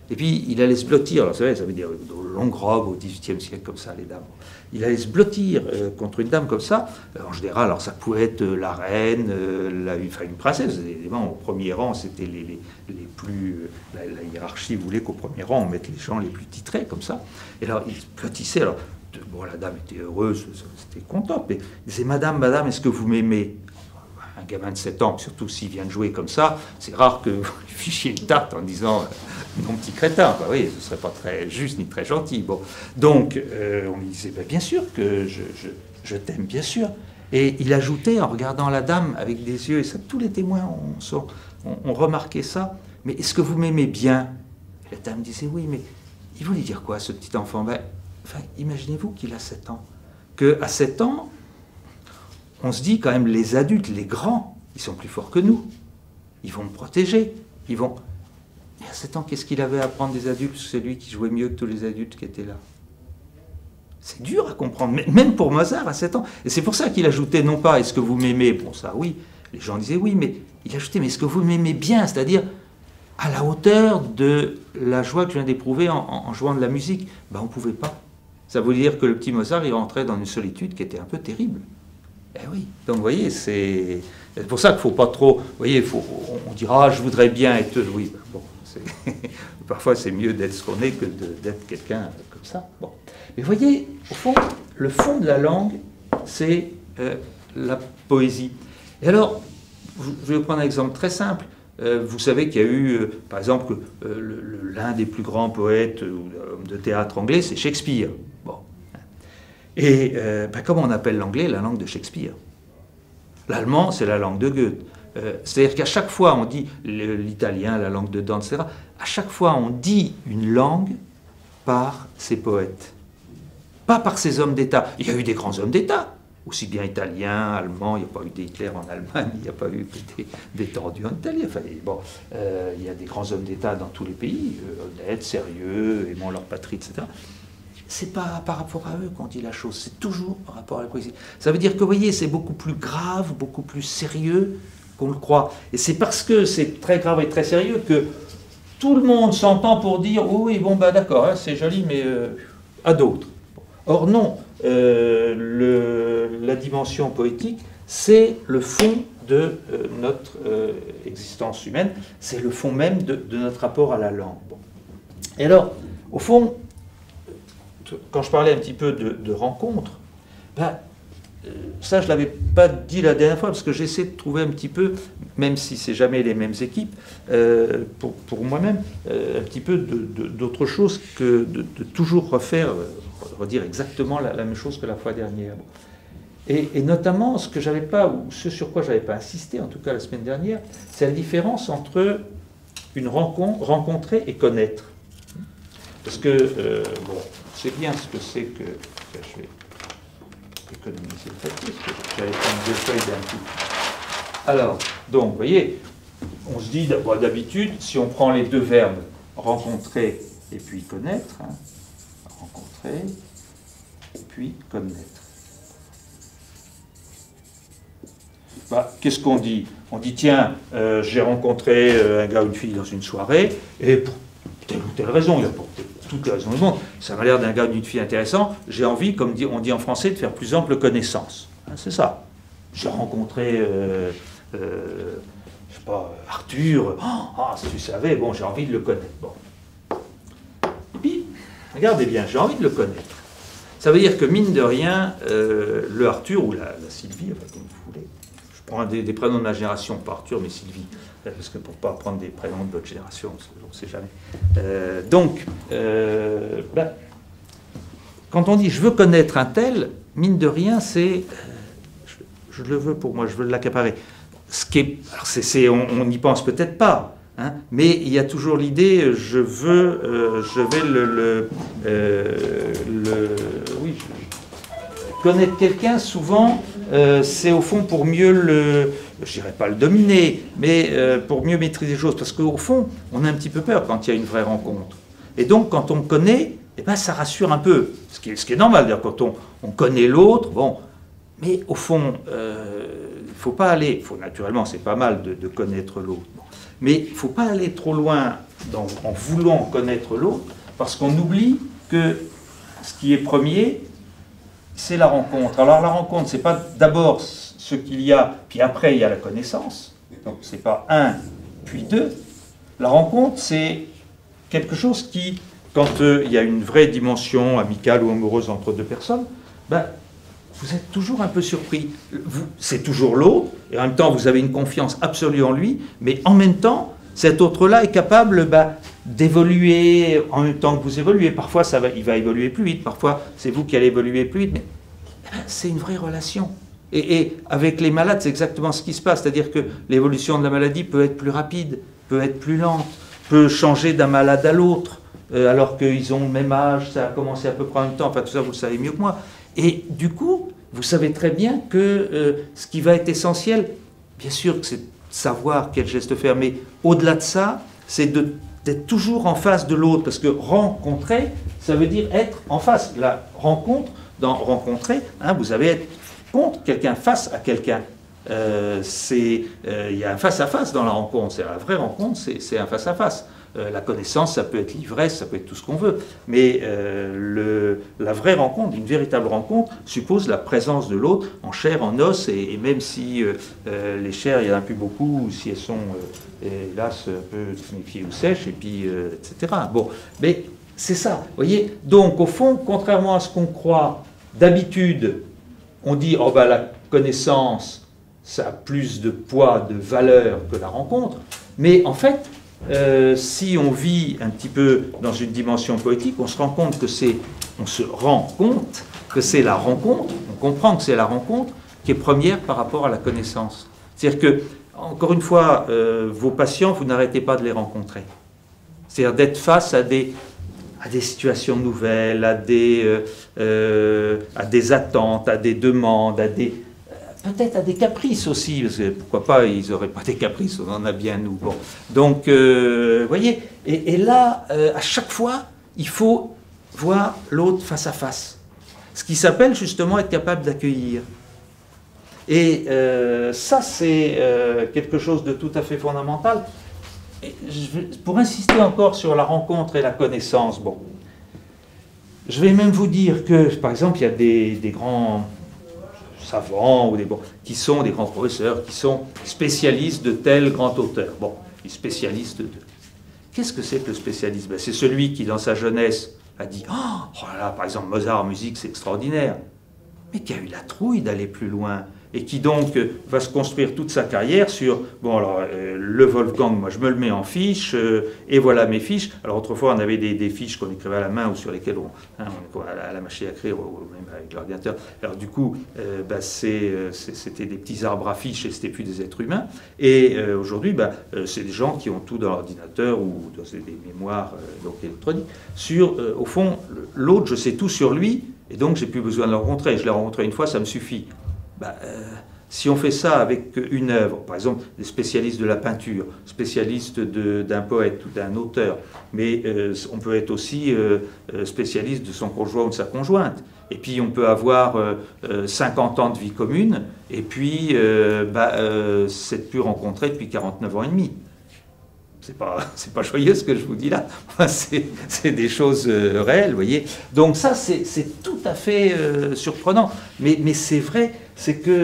Et puis, il allait se blottir, alors ça veut dire de longues robes au dix-huitième siècle, comme ça, les dames. Il allait se blottir euh, contre une dame comme ça. En général, alors ça pouvait être la reine, euh, la, enfin une princesse. Évidemment, au premier rang, c'était les, les, les plus... La, la hiérarchie voulait qu'au premier rang, on mette les gens les plus titrés, comme ça. Et alors, il se blottissait. Alors, de, bon, la dame était heureuse, c'était contente, mais il disait, madame, madame, est-ce que vous m'aimez? Un gamin de sept ans, surtout s'il vient de jouer comme ça, c'est rare que vous lui fichiez une tarte en disant euh, « mon petit crétin ». Bah oui, ce ne serait pas très juste ni très gentil. Bon. Donc, euh, on lui disait bah, « bien sûr que je, je, je t'aime, bien sûr ». Et il ajoutait, en regardant la dame avec des yeux, et ça, tous les témoins ont, ont, ont remarqué ça, « mais est-ce que vous m'aimez bien ?» Et la dame disait « oui, mais il voulait dire quoi, ce petit enfant ?» Ben, enfin, imaginez-vous qu'il a sept ans. Qu'à sept ans, on se dit quand même, les adultes, les grands, ils sont plus forts que nous. Ils vont me protéger. Ils vont... Et à sept ans, qu'est-ce qu'il avait à apprendre des adultes? C'est lui qui jouait mieux que tous les adultes qui étaient là. C'est dur à comprendre, même pour Mozart à sept ans. Et c'est pour ça qu'il ajoutait non pas « est-ce que vous m'aimez ?» Bon, ça, oui. Les gens disaient oui, mais il ajoutait « mais est-ce que vous m'aimez bien ?» C'est-à-dire à la hauteur de la joie que je viens d'éprouver en, en, en jouant de la musique. Ben, on ne pouvait pas. Ça voulait dire que le petit Mozart, il rentrait dans une solitude qui était un peu terrible. Eh oui, donc vous voyez, c'est pour ça qu'il ne faut pas trop... Vous voyez, il faut, on dira, ah, je voudrais bien être... Oui, ben bon, parfois c'est mieux d'être ce qu'on est que d'être quelqu'un comme ça. Bon. Mais vous voyez, au fond, le fond de la langue, c'est euh, la poésie. Et alors, je vais vous prendre un exemple très simple. Euh, vous savez qu'il y a eu, euh, par exemple, euh, l'un des plus grands poètes ou hommes de théâtre anglais, c'est Shakespeare. Bon. Et euh, ben, comment on appelle l'anglais? La langue de Shakespeare. L'allemand, c'est la langue de Goethe. Euh, C'est-à-dire qu'à chaque fois, on dit l'italien, la langue de Dante, et cetera. À chaque fois, on dit une langue par ses poètes, pas par ses hommes d'État. Il y a eu des grands hommes d'État, aussi bien italiens, allemands. Il n'y a pas eu d'Hitler en Allemagne, il n'y a pas eu des, des tordus en Italie. Enfin, bon, euh, il y a des grands hommes d'État dans tous les pays, euh, honnêtes, sérieux, aimant leur patrie, et cetera. C'est pas par rapport à eux qu'on dit la chose, c'est toujours par rapport à la poésie. Ça veut dire que, vous voyez, c'est beaucoup plus grave, beaucoup plus sérieux qu'on le croit. Et c'est parce que c'est très grave et très sérieux que tout le monde s'entend pour dire oh, « oui, bon, bah d'accord, hein, c'est joli, mais euh, à d'autres. » Or non, euh, le, la dimension poétique, c'est le fond de euh, notre euh, existence humaine, c'est le fond même de, de notre rapport à la langue. Bon. Et alors, au fond, quand je parlais un petit peu de, de rencontres, ben, euh, ça je ne l'avais pas dit la dernière fois, parce que j'essaie de trouver un petit peu, même si c'est jamais les mêmes équipes, euh, pour, pour moi-même, euh, un petit peu d'autre chose que de, de toujours refaire, euh, redire exactement la, la même chose que la fois dernière. Et, et notamment, ce que j'avais pas, ou ce sur quoi je n'avais pas insisté, en tout cas la semaine dernière, c'est la différence entre une rencontre, rencontrer et connaître. Parce que, euh, bon, c'est bien ce que c'est que... Je vais économiser le papier, parce que j'avais prendre deux feuilles d'un coup. Alors, donc, vous voyez, on se dit, d'habitude, si on prend les deux verbes, rencontrer et puis connaître, hein, rencontrer et puis connaître. Bah, qu'est-ce qu'on dit? On dit, tiens, euh, j'ai rencontré euh, un gars ou une fille dans une soirée, et pour telle ou telle raison, il y a pour toutes les raisons du monde, ça m'a l'air d'un gars ou d'une fille intéressant, j'ai envie, comme on dit en français, de faire plus ample connaissance. Hein, c'est ça. J'ai rencontré, euh, euh, je sais pas, Arthur, oh, oh, si tu savais, bon, j'ai envie de le connaître. Bon. Et puis, regardez bien, j'ai envie de le connaître. Ça veut dire que, mine de rien, euh, le Arthur, ou la, la Sylvie, enfin, comme vous voulez, je prends des, des prénoms de ma génération, pas Arthur, mais Sylvie, parce que pour ne pas prendre des prénoms de votre génération, on ne sait jamais. Euh, donc, euh, ben, quand on dit « je veux connaître un tel », mine de rien, c'est euh, « je, je le veux pour moi, je veux l'accaparer ». Ce qui est, alors c'est, c'est, on n'y pense peut-être pas, hein, mais il y a toujours l'idée « je veux, euh, je vais le, le, euh, le oui, je, connaître quelqu'un », souvent, euh, c'est au fond pour mieux le... je dirais pas le dominer, mais euh, pour mieux maîtriser les choses. Parce qu'au fond, on a un petit peu peur quand il y a une vraie rencontre. Et donc, quand on connaît, eh ben, ça rassure un peu. Ce qui est, ce qui est normal, d'ailleurs, quand on, on connaît l'autre, bon. Mais au fond, euh, il ne faut pas aller... Faut, naturellement, c'est pas mal de, de connaître l'autre. Bon. Mais il ne faut pas aller trop loin dans, en voulant connaître l'autre, parce qu'on oublie que ce qui est premier, c'est la rencontre. Alors la rencontre, c'est pas d'abord ce qu'il y a, puis après il y a la connaissance. Donc c'est pas un, puis deux. La rencontre, c'est quelque chose qui, quand euh, il y a une vraie dimension amicale ou amoureuse entre deux personnes, ben, vous êtes toujours un peu surpris. C'est toujours l'autre, et en même temps vous avez une confiance absolue en lui, mais en même temps, cet autre-là est capable ben, d'évoluer en même temps que vous évoluez. Parfois, ça va, il va évoluer plus vite, parfois c'est vous qui allez évoluer plus vite, mais ben, c'est une vraie relation. Et, et avec les malades, c'est exactement ce qui se passe, c'est-à-dire que l'évolution de la maladie peut être plus rapide, peut être plus lente, peut changer d'un malade à l'autre, euh, alors qu'ils ont le même âge, ça a commencé à peu près en même temps, enfin tout ça vous le savez mieux que moi. Et du coup, vous savez très bien que euh, ce qui va être essentiel, bien sûr que c'est de savoir quel geste faire, mais au-delà de ça, c'est d'être toujours en face de l'autre, parce que rencontrer, ça veut dire être en face. La rencontre, dans rencontrer, hein, vous avez être contre quelqu'un, face à quelqu'un. Euh, il euh, y a un face-à-face dans la rencontre. C'est la vraie rencontre, c'est un face-à-face. Euh, la connaissance, ça peut être l'ivresse, ça peut être tout ce qu'on veut. Mais euh, le, la vraie rencontre, une véritable rencontre, suppose la présence de l'autre en chair, en os, et, et même si euh, euh, les chairs, il n'y en a plus beaucoup, ou si elles sont, euh, hélas, un peu méfiées ou sèches, et puis, euh, et cetera. Bon, mais c'est ça, vous voyez. Donc, au fond, contrairement à ce qu'on croit, d'habitude, on dit, oh ben la connaissance, ça a plus de poids, de valeur que la rencontre. Mais en fait, euh, si on vit un petit peu dans une dimension poétique, on se rend compte que c'est, on se rend compte que c'est la rencontre, on comprend que c'est la rencontre qui est première par rapport à la connaissance. C'est-à-dire que, encore une fois, euh, vos patients, vous n'arrêtez pas de les rencontrer. C'est-à-dire d'être face à des... à des situations nouvelles, à des, euh, euh, à des attentes, à des demandes, à des, euh, peut-être à des caprices aussi, parce que pourquoi pas, ils n'auraient pas des caprices, on en a bien nous. Bon. Donc, vous euh, voyez, et, et là, euh, à chaque fois, il faut voir l'autre face à face. Ce qui s'appelle justement être capable d'accueillir. Et euh, ça, c'est euh, quelque chose de tout à fait fondamental. Pour insister encore sur la rencontre et la connaissance, bon, je vais même vous dire que, par exemple, il y a des, des grands savants ou des, bon, qui sont des grands professeurs, qui sont spécialistes de tel grand auteur. Bon, ils spécialistes de... Qu'est-ce que c'est que le spécialiste? Ben, c'est celui qui, dans sa jeunesse, a dit « Oh, oh là, par exemple, Mozart en musique, c'est extraordinaire », mais qui a eu la trouille d'aller plus loin. Et qui donc euh, va se construire toute sa carrière sur, bon alors, euh, le Wolfgang, moi je me le mets en fiche, euh, et voilà mes fiches. Alors autrefois on avait des, des fiches qu'on écrivait à la main ou sur lesquelles on, hein, on à, la, à la machine à écrire, ou même avec l'ordinateur. Alors du coup, euh, bah, c'était des petits arbres à fiches et c'était plus des êtres humains. Et euh, aujourd'hui, bah, euh, c'est des gens qui ont tout dans l'ordinateur ou dans des mémoires euh, donc électroniques. Sur, euh, au fond, l'autre, je sais tout sur lui, et donc j'ai plus besoin de le rencontrer. Je l'ai rencontré une fois, ça me suffit. Ben, euh, si on fait ça avec une œuvre, par exemple des spécialistes de la peinture, spécialistes d'un poète ou d'un auteur, mais euh, on peut être aussi euh, spécialiste de son conjoint ou de sa conjointe. Et puis on peut avoir euh, cinquante ans de vie commune, et puis euh, ben, euh, s'être plus rencontré depuis quarante-neuf ans et demi. C'est pas, c'est pas joyeux ce que je vous dis là, c'est des choses euh, réelles, vous voyez. Donc ça, c'est tout à fait euh, surprenant, mais, mais c'est vrai, c'est que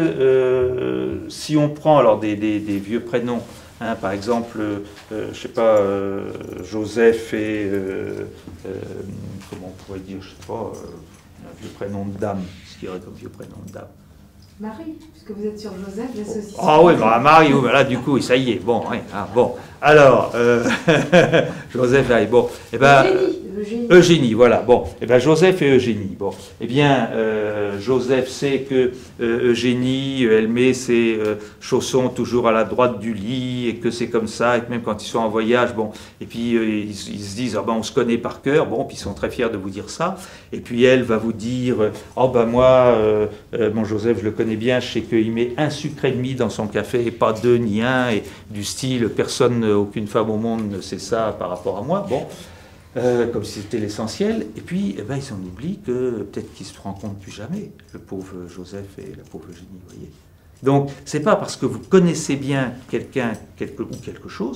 euh, si on prend alors des, des, des vieux prénoms, hein, par exemple, euh, je sais pas, euh, Joseph et, euh, euh, comment on pourrait dire, je sais pas, euh, un vieux prénom de dame, ce qu'il y aurait comme vieux prénom de dame. Marie, puisque vous êtes sur Joseph, l'association. Ah oui, bah, Marie, oui, bah, là, du coup, ça y est, bon, oui, ah, bon. Alors, euh, Joseph, là, bon, et ben, Eugénie, Eugénie. Eugénie, voilà, bon, et ben Joseph et Eugénie, bon, eh bien, euh, Joseph sait que euh, Eugénie, elle met ses euh, chaussons toujours à la droite du lit, et que c'est comme ça, et que même quand ils sont en voyage, bon, et puis euh, ils, ils se disent, ah ben, on se connaît par cœur, bon, puis ils sont très fiers de vous dire ça, et puis elle va vous dire, oh ben moi, euh, euh, mon Joseph, je le connais bien, je sais qu'il met un sucre et demi dans son café, et pas deux ni un, et du style, personne, aucune femme au monde ne sait ça par rapport à moi, bon, euh, comme si c'était l'essentiel, et puis eh ben, ils en oublient que peut-être qu'ils se rencontrent plus jamais, le pauvre Joseph et la pauvre Eugénie, vous voyez. Donc, c'est pas parce que vous connaissez bien quelqu'un quelque, ou quelque chose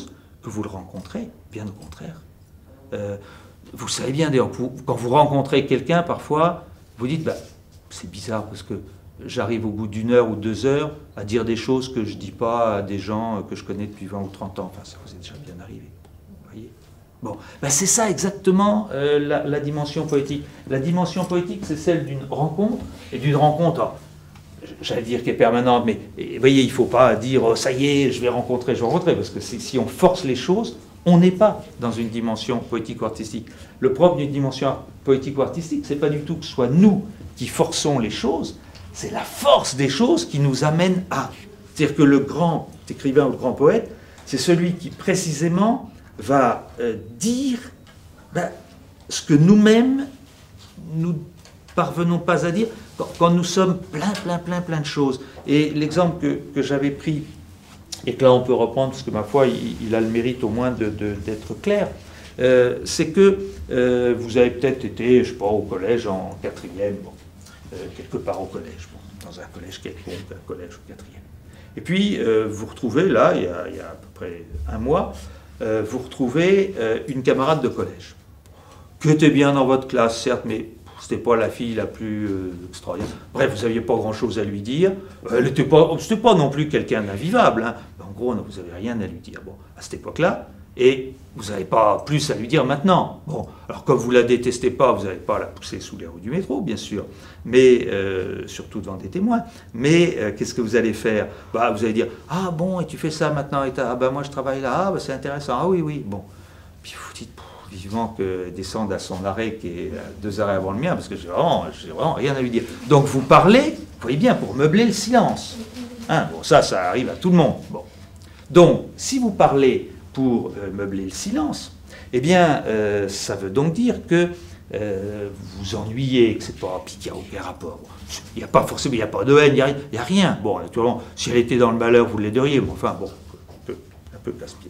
que vous le rencontrez, bien au contraire. Euh, vous savez bien, d'ailleurs, quand vous rencontrez quelqu'un, parfois, vous dites, bah, c'est bizarre, parce que j'arrive au bout d'une heure ou deux heures à dire des choses que je ne dis pas à des gens que je connais depuis vingt ou trente ans. Enfin, ça vous est déjà bien arrivé. Vous voyez ? Bon, ben c'est ça exactement euh, la, la dimension poétique. La dimension poétique, c'est celle d'une rencontre, et d'une rencontre, alors, j'allais dire qu'elle est permanente, mais vous voyez, il ne faut pas dire oh, ça y est, je vais rencontrer, je vais rencontrer, parce que si on force les choses, on n'est pas dans une dimension poétique ou artistique. Le propre d'une dimension poétique ou artistique, ce n'est pas du tout que ce soit nous qui forçons les choses, c'est la force des choses qui nous amène à. C'est-à-dire que le grand écrivain ou le grand poète, c'est celui qui précisément va euh, dire ben, ce que nous-mêmes, nous parvenons pas à dire quand, quand nous sommes plein, plein, plein, plein de choses. Et l'exemple que, que j'avais pris, et que là on peut reprendre, parce que ma foi, il, il a le mérite au moins de, de, d'être clair, euh, c'est que euh, vous avez peut-être été, je sais pas, au collège en quatrième, bon, euh, quelque part au collège, bon, dans un collège quelconque, un collège au quatrième. Et puis euh, vous retrouvez là, il y, a, il y a à peu près un mois, euh, vous retrouvez euh, une camarade de collège, qui était bien dans votre classe, certes, mais c'était pas la fille la plus euh, extraordinaire. Bref, vous n'aviez pas grand-chose à lui dire. Elle n'était pas, c'était pas non plus quelqu'un d'invivable. Hein. En gros, vous n'avez rien à lui dire. Bon, à cette époque-là, et vous n'avez pas plus à lui dire maintenant. Bon, alors comme vous la détestez pas, vous n'allez pas la pousser sous les roues du métro, bien sûr, mais euh, surtout devant des témoins. Mais euh, qu'est-ce que vous allez faire? Bah, vous allez dire ah bon, et tu fais ça maintenant, et ah bah moi je travaille là, ah bah c'est intéressant, ah oui oui, bon. Puis vous dites vivement que descende à son arrêt qui est deux arrêts avant le mien, parce que j'ai vraiment, j'ai vraiment rien à lui dire. Donc vous parlez, vous voyez bien, pour meubler le silence. Hein, bon, ça, ça arrive à tout le monde. Bon. Donc, si vous parlez pour euh, meubler le silence, eh bien, euh, ça veut donc dire que euh, vous vous ennuyez, que c'est pas, puis qu'il n'y a aucun rapport. Il n'y a pas forcément, il n'y a pas de haine, il n'y a, il y a rien. Bon, naturellement, si elle était dans le malheur, vous l'aideriez, mais enfin, bon, un peu, un peu casse-pied.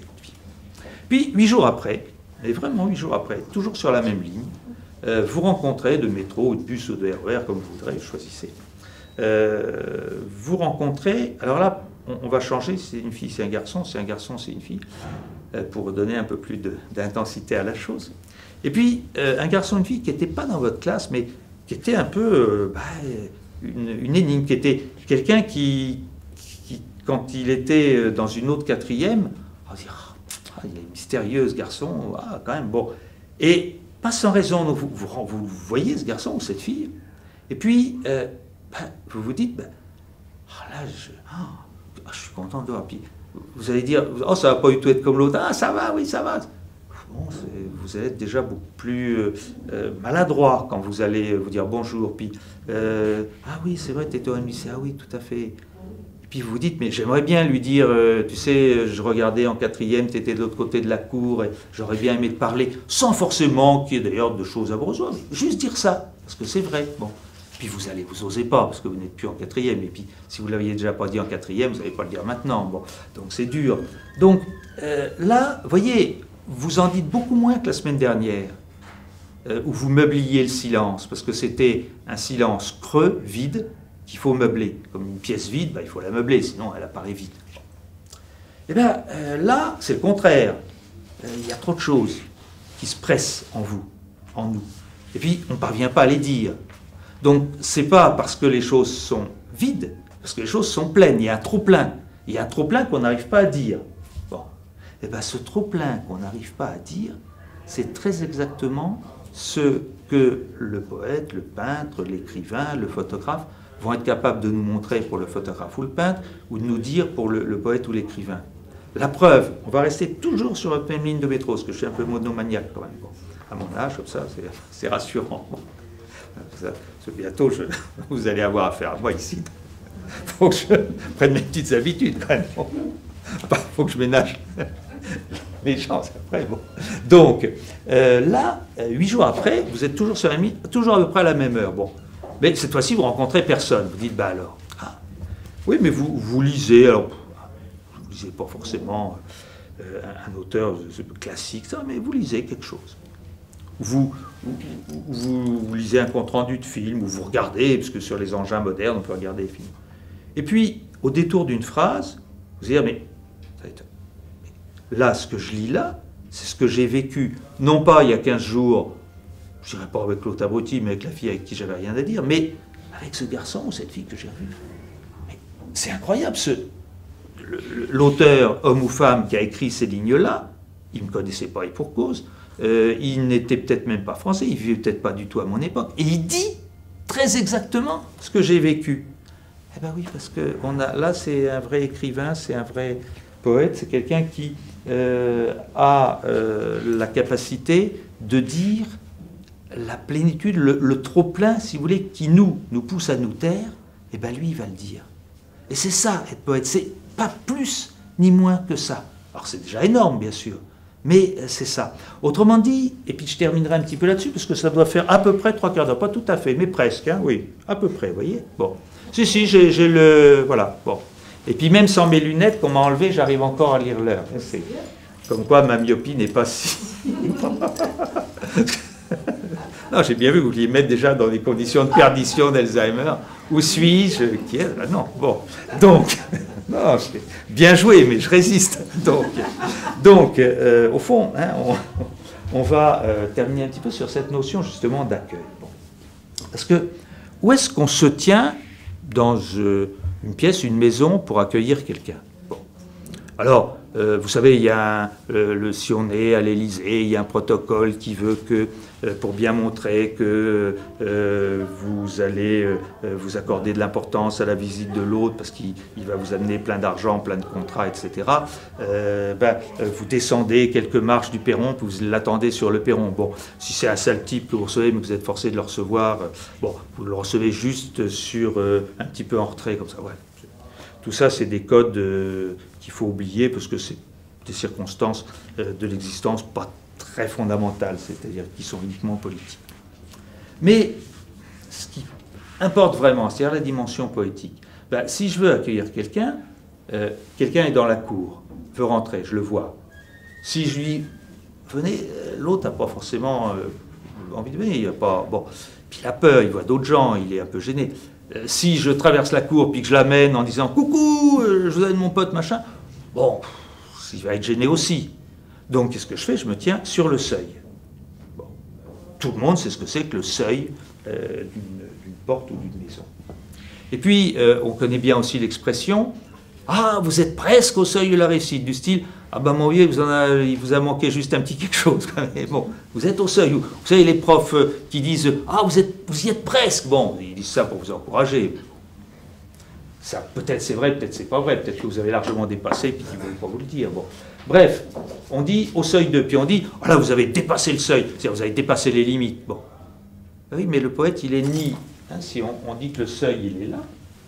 Puis, huit jours après, et vraiment huit jours après, toujours sur la même ligne, euh, vous rencontrez de métro ou de bus ou de R E R, comme vous voudrez, choisissez. Euh, vous rencontrez, alors là, on, on va changer, c'est une fille, c'est un garçon, c'est un garçon, c'est une fille, euh, pour donner un peu plus de, d'intensité à la chose. Et puis, euh, un garçon, une fille qui n'était pas dans votre classe, mais qui était un peu euh, bah, une, une énigme, qui était quelqu'un qui, qui, quand il était dans une autre quatrième, on va dire, il est mystérieux ce garçon, ah, quand même, bon. Et pas sans raison, vous, vous, vous voyez ce garçon ou cette fille, et puis euh, ben, vous vous dites, ben, oh là, je, oh, je suis content de voir. Puis vous allez dire, oh, ça va pas du tout être comme l'autre, ah, ça va, oui, ça va. Bon, vous allez être déjà beaucoup plus euh, euh, maladroit quand vous allez vous dire bonjour, puis euh, ah oui, c'est vrai, tu étais au M lycée, ah oui, tout à fait. Puis vous vous dites, mais j'aimerais bien lui dire, euh, tu sais, je regardais en quatrième, tu étais de l'autre côté de la cour, et j'aurais bien aimé te parler, sans forcément qu'il y ait d'ailleurs de choses à brosoir, mais juste dire ça, parce que c'est vrai. Bon. Puis vous allez, vous osez pas, parce que vous n'êtes plus en quatrième, et puis si vous ne l'aviez déjà pas dit en quatrième, vous n'allez pas le dire maintenant. Bon. Donc c'est dur. Donc euh, là, vous voyez, vous en dites beaucoup moins que la semaine dernière, euh, où vous meubliez le silence, parce que c'était un silence creux, vide, qu'il faut meubler. Comme une pièce vide, ben, il faut la meubler, sinon elle apparaît vide. Et bien euh, là, c'est le contraire. Euh, il y a trop de choses qui se pressent en vous, en nous. Et puis, on ne parvient pas à les dire. Donc, ce n'est pas parce que les choses sont vides, parce que les choses sont pleines. Il y a un trop-plein. Il y a un trop-plein qu'on n'arrive pas à dire. Bon. Et bien, ce trop-plein qu'on n'arrive pas à dire, c'est très exactement ce que le poète, le peintre, l'écrivain, le photographe vont être capables de nous montrer pour le photographe ou le peintre, ou de nous dire pour le, le poète ou l'écrivain. La preuve, on va rester toujours sur la même ligne de métro, parce que je suis un peu monomaniaque quand même. Bon, à mon âge, comme ça, c'est, c'est rassurant. Bon. Ça, bientôt, je, vous allez avoir affaire à moi ici. Il faut que je prenne mes petites habitudes quand même. Bon. Il faut que je ménage mes chances après. Bon. Donc, euh, là, huit jours après, vous êtes toujours sur la ligne, toujours à peu près à la même heure. Bon. Mais cette fois-ci, vous rencontrez personne. Vous dites, bah alors, ah, oui, mais vous, vous lisez, alors, vous ne lisez pas forcément euh, un auteur classique, ça, mais vous lisez quelque chose. Vous, vous, vous, vous lisez un compte-rendu de film, ou vous regardez, parce que sur les engins modernes, on peut regarder des films. Et puis, au détour d'une phrase, vous allez dire, mais, mais là, ce que je lis là, c'est ce que j'ai vécu, non pas il y a quinze jours, je dirais pas avec l'autre abruti, mais avec la fille avec qui j'avais rien à dire, mais avec ce garçon ou cette fille que j'ai revue. C'est incroyable, ce, l'auteur, homme ou femme, qui a écrit ces lignes-là, il ne me connaissait pas et pour cause, euh, il n'était peut-être même pas français, il vivait peut-être pas du tout à mon époque, et il dit très exactement ce que j'ai vécu. Eh bien oui, parce que on a, là, c'est un vrai écrivain, c'est un vrai poète, c'est quelqu'un qui euh, a euh, la capacité de dire la plénitude, le, le trop-plein, si vous voulez, qui nous, nous pousse à nous taire, eh bien lui, il va le dire. Et c'est ça, être poète, c'est pas plus ni moins que ça. Alors c'est déjà énorme, bien sûr, mais c'est ça. Autrement dit, et puis je terminerai un petit peu là-dessus, parce que ça doit faire à peu près trois quarts d'heure, pas tout à fait, mais presque, hein, oui, à peu près, vous voyez. Bon, si, si, j'ai, j'ai le... Voilà, bon. Et puis même sans mes lunettes qu'on m'a enlevées, j'arrive encore à lire l'heure. C'est comme quoi ma myopie n'est pas si... Non, j'ai bien vu que vous vouliez mettre déjà dans les conditions de perdition d'Alzheimer. Où suis-je? Qui est là? Non, bon. Donc, non, bien joué, mais je résiste. Donc, donc euh, au fond, hein, on, on va euh, terminer un petit peu sur cette notion justement d'accueil. Bon. Parce que où est-ce qu'on se tient dans euh, une pièce, une maison pour accueillir quelqu'un? Bon. Alors, euh, vous savez, il y a un, euh, le, si on est à l'Élysée, il y a un protocole qui veut que, euh, pour bien montrer que euh, vous allez euh, vous accorder de l'importance à la visite de l'autre parce qu'il va vous amener plein d'argent, plein de contrats, et cetera. Euh, ben, vous descendez quelques marches du perron, puis vous l'attendez sur le perron. Bon, si c'est un sale type que vous recevez, mais que vous êtes forcé de le recevoir, euh, bon, vous le recevez juste sur euh, un petit peu en retrait, comme ça, ouais. Tout ça, c'est des codes euh, qu'il faut oublier parce que c'est des circonstances euh, de l'existence pas très fondamentales, c'est-à-dire qui sont uniquement politiques. Mais ce qui importe vraiment, c'est-à-dire la dimension poétique. Ben, si je veux accueillir quelqu'un, euh, quelqu'un est dans la cour, veut rentrer, je le vois. Si je lui dis, venez, l'autre n'a pas forcément euh, envie de venir, il a pas, bon, puis il a peur, il voit d'autres gens, il est un peu gêné. Si je traverse la cour puis que je l'amène en disant « Coucou, je vous amène mon pote, machin », bon, il va être gêné aussi. Donc, qu'est-ce que je fais? Je me tiens sur le seuil. Bon. Tout le monde sait ce que c'est que le seuil euh, d'une porte ou d'une maison. Et puis, euh, on connaît bien aussi l'expression « Ah, vous êtes presque au seuil de la réussite », du style « Ah ben mon vieux, vous en a, il vous a manqué juste un petit quelque chose. » Bon, vous êtes au seuil. Vous savez, les profs qui disent « Ah, vous, êtes, vous y êtes presque », bon, ils disent ça pour vous encourager. Ça, peut-être c'est vrai, peut-être c'est pas vrai, peut-être que vous avez largement dépassé, puis qu'ils ne veulent pas vous le dire. Bon. Bref, on dit au seuil de, puis on dit « Ah là, vous avez dépassé le seuil, c'est-à-dire vous avez dépassé les limites. » Bon. Oui, mais le poète, il est ni... Hein, si on, on dit que le seuil, il est là,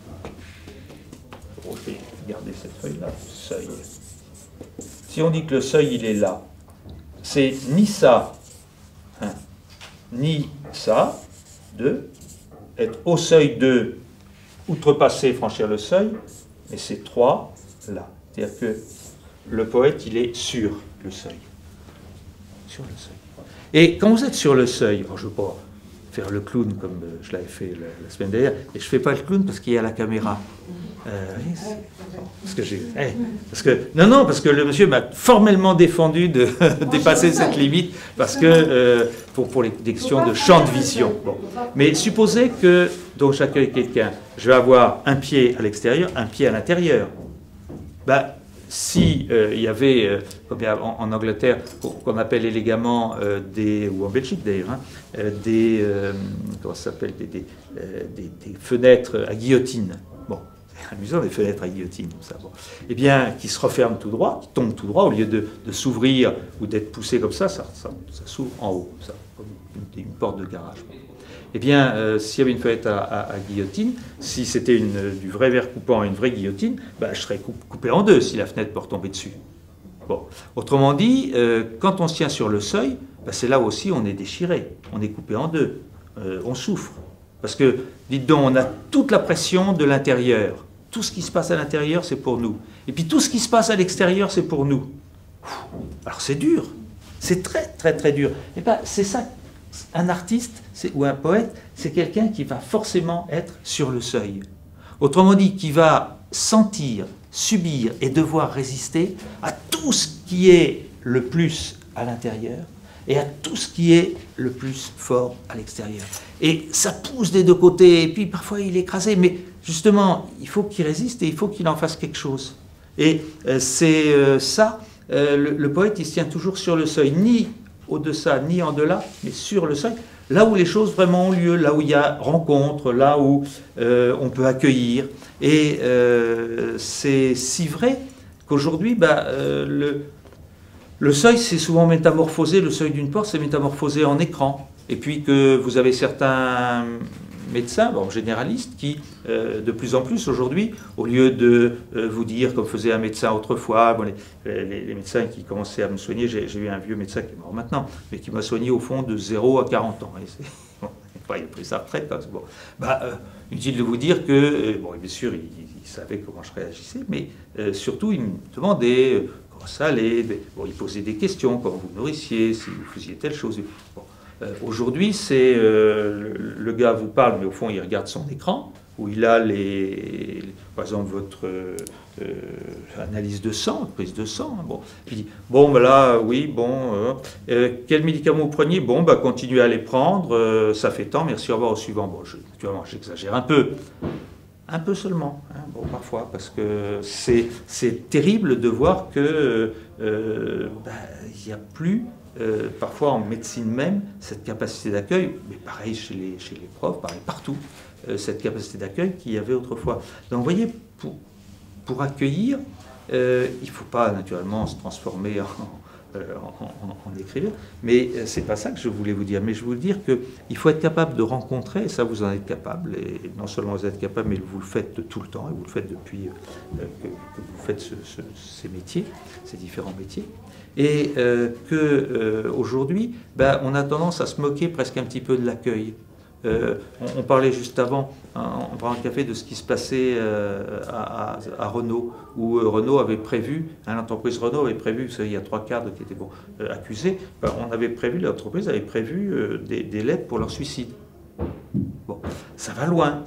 je vais garder cette feuille-là, seuil. Si on dit que le seuil, il est là, c'est ni ça, hein, ni ça, de, être au seuil de, outrepasser, franchir le seuil, mais c'est trois, là. C'est-à-dire que le poète, il est sur le seuil. Sur le seuil. Et quand vous êtes sur le seuil, alors je ne veux pas faire le clown comme je l'avais fait la, la semaine dernière, et je ne fais pas le clown parce qu'il y a la caméra. Euh, oui, parce que j'ai, hey, parce que non, non, parce que le monsieur m'a formellement défendu de dépasser cette limite, parce que euh, pour, pour les questions de champ de vision. Bon. Mais supposez que donc j'accueille quelqu'un, je vais avoir un pied à l'extérieur, un pied à l'intérieur. Ben, si euh, il y avait, euh, comme en, en Angleterre, qu'on appelle élégamment euh, des, ou en Belgique d'ailleurs, hein, euh, des, euh, comment ça s'appelle, des, des, euh, des, des fenêtres à guillotine. Bon. Amusant, les fenêtres à guillotine, comme ça. Bon. Eh bien, qui se referment tout droit, qui tombent tout droit, au lieu de, de s'ouvrir ou d'être poussé comme ça, ça, ça, ça s'ouvre en haut, ça, comme une, une porte de garage. Eh bien, euh, s'il y avait une fenêtre à, à, à guillotine, si c'était du vrai verre coupant et une vraie guillotine, bah, je serais coupé en deux si la fenêtre peut retomber dessus. Bon. Autrement dit, euh, quand on se tient sur le seuil, bah, c'est là aussi on est déchiré, on est coupé en deux, euh, on souffre. Parce que, dites donc, on a toute la pression de l'intérieur. Tout ce qui se passe à l'intérieur, c'est pour nous. Et puis tout ce qui se passe à l'extérieur, c'est pour nous. Alors c'est dur. C'est très, très, très dur. Et bien, c'est ça. Un artiste ou un poète, c'est quelqu'un qui va forcément être sur le seuil. Autrement dit, qui va sentir, subir et devoir résister à tout tout ce qui est le plus à l'intérieur et à tout ce qui est le plus fort à l'extérieur. Et ça pousse des deux côtés, et puis parfois il est écrasé, mais justement, il faut qu'il résiste et il faut qu'il en fasse quelque chose. Et euh, c'est euh, ça, euh, le, le poète, il se tient toujours sur le seuil, ni au-deçà, ni en delà, mais sur le seuil, là où les choses vraiment ont lieu, là où il y a rencontre, là où euh, on peut accueillir. Et euh, c'est si vrai qu'aujourd'hui, bah, euh, le... Le seuil, c'est souvent métamorphosé, le seuil d'une porte, c'est métamorphosé en écran. Et puis que vous avez certains médecins, bon, généralistes, qui, euh, de plus en plus aujourd'hui, au lieu de euh, vous dire, comme faisait un médecin autrefois, bon, les, les, les médecins qui commençaient à me soigner, j'ai eu un vieux médecin qui est mort maintenant, mais qui m'a soigné au fond de zéro à quarante ans. Et bon, il a pris sa retraite. Hein, bon. Bah, euh, inutile de vous dire que, euh, bon, bien sûr, il, il savait comment je réagissais, mais euh, surtout, il me demandait... Euh, ça allait, bon, il posait des questions, comment vous nourrissiez, si vous faisiez telle chose. Bon. Euh, Aujourd'hui, c'est euh, le, le gars vous parle, mais au fond, il regarde son écran, où il a, les, les par exemple, votre euh, euh, analyse de sang, prise de sang. Hein, bon. Il dit, bon, ben là, oui, bon, euh, euh, quels médicaments vous preniez? Bon, ben, continuez à les prendre, euh, ça fait tant, merci, au revoir, au suivant. Bon, je, naturellement, j'exagère un peu. Un peu seulement, hein, bon, parfois, parce que c'est terrible de voir que euh, bah, il n'y a plus, euh, parfois en médecine même, cette capacité d'accueil, mais pareil chez les, chez les profs, pareil partout, euh, cette capacité d'accueil qu'il y avait autrefois. Donc vous voyez, pour, pour accueillir, euh, il ne faut pas naturellement se transformer en... En, en, en écrivain, mais c'est pas ça que je voulais vous dire. Mais je veux vous dire qu'il faut être capable de rencontrer, et ça vous en êtes capable, et non seulement vous êtes capable, mais vous le faites tout le temps, et vous le faites depuis euh, que, que vous faites ce, ce, ces métiers, ces différents métiers, et euh, qu'aujourd'hui, euh, ben, on a tendance à se moquer presque un petit peu de l'accueil. Euh, on, on parlait juste avant, en, en prenant un café, de ce qui se passait euh, à, à, à Renault, où euh, Renault avait prévu, hein, l'entreprise Renault avait prévu, vous savez, il y a trois cadres qui étaient bon, euh, accusés, ben, on avait prévu, l'entreprise avait prévu euh, des, des lettres pour leur suicide. Bon, ça va loin.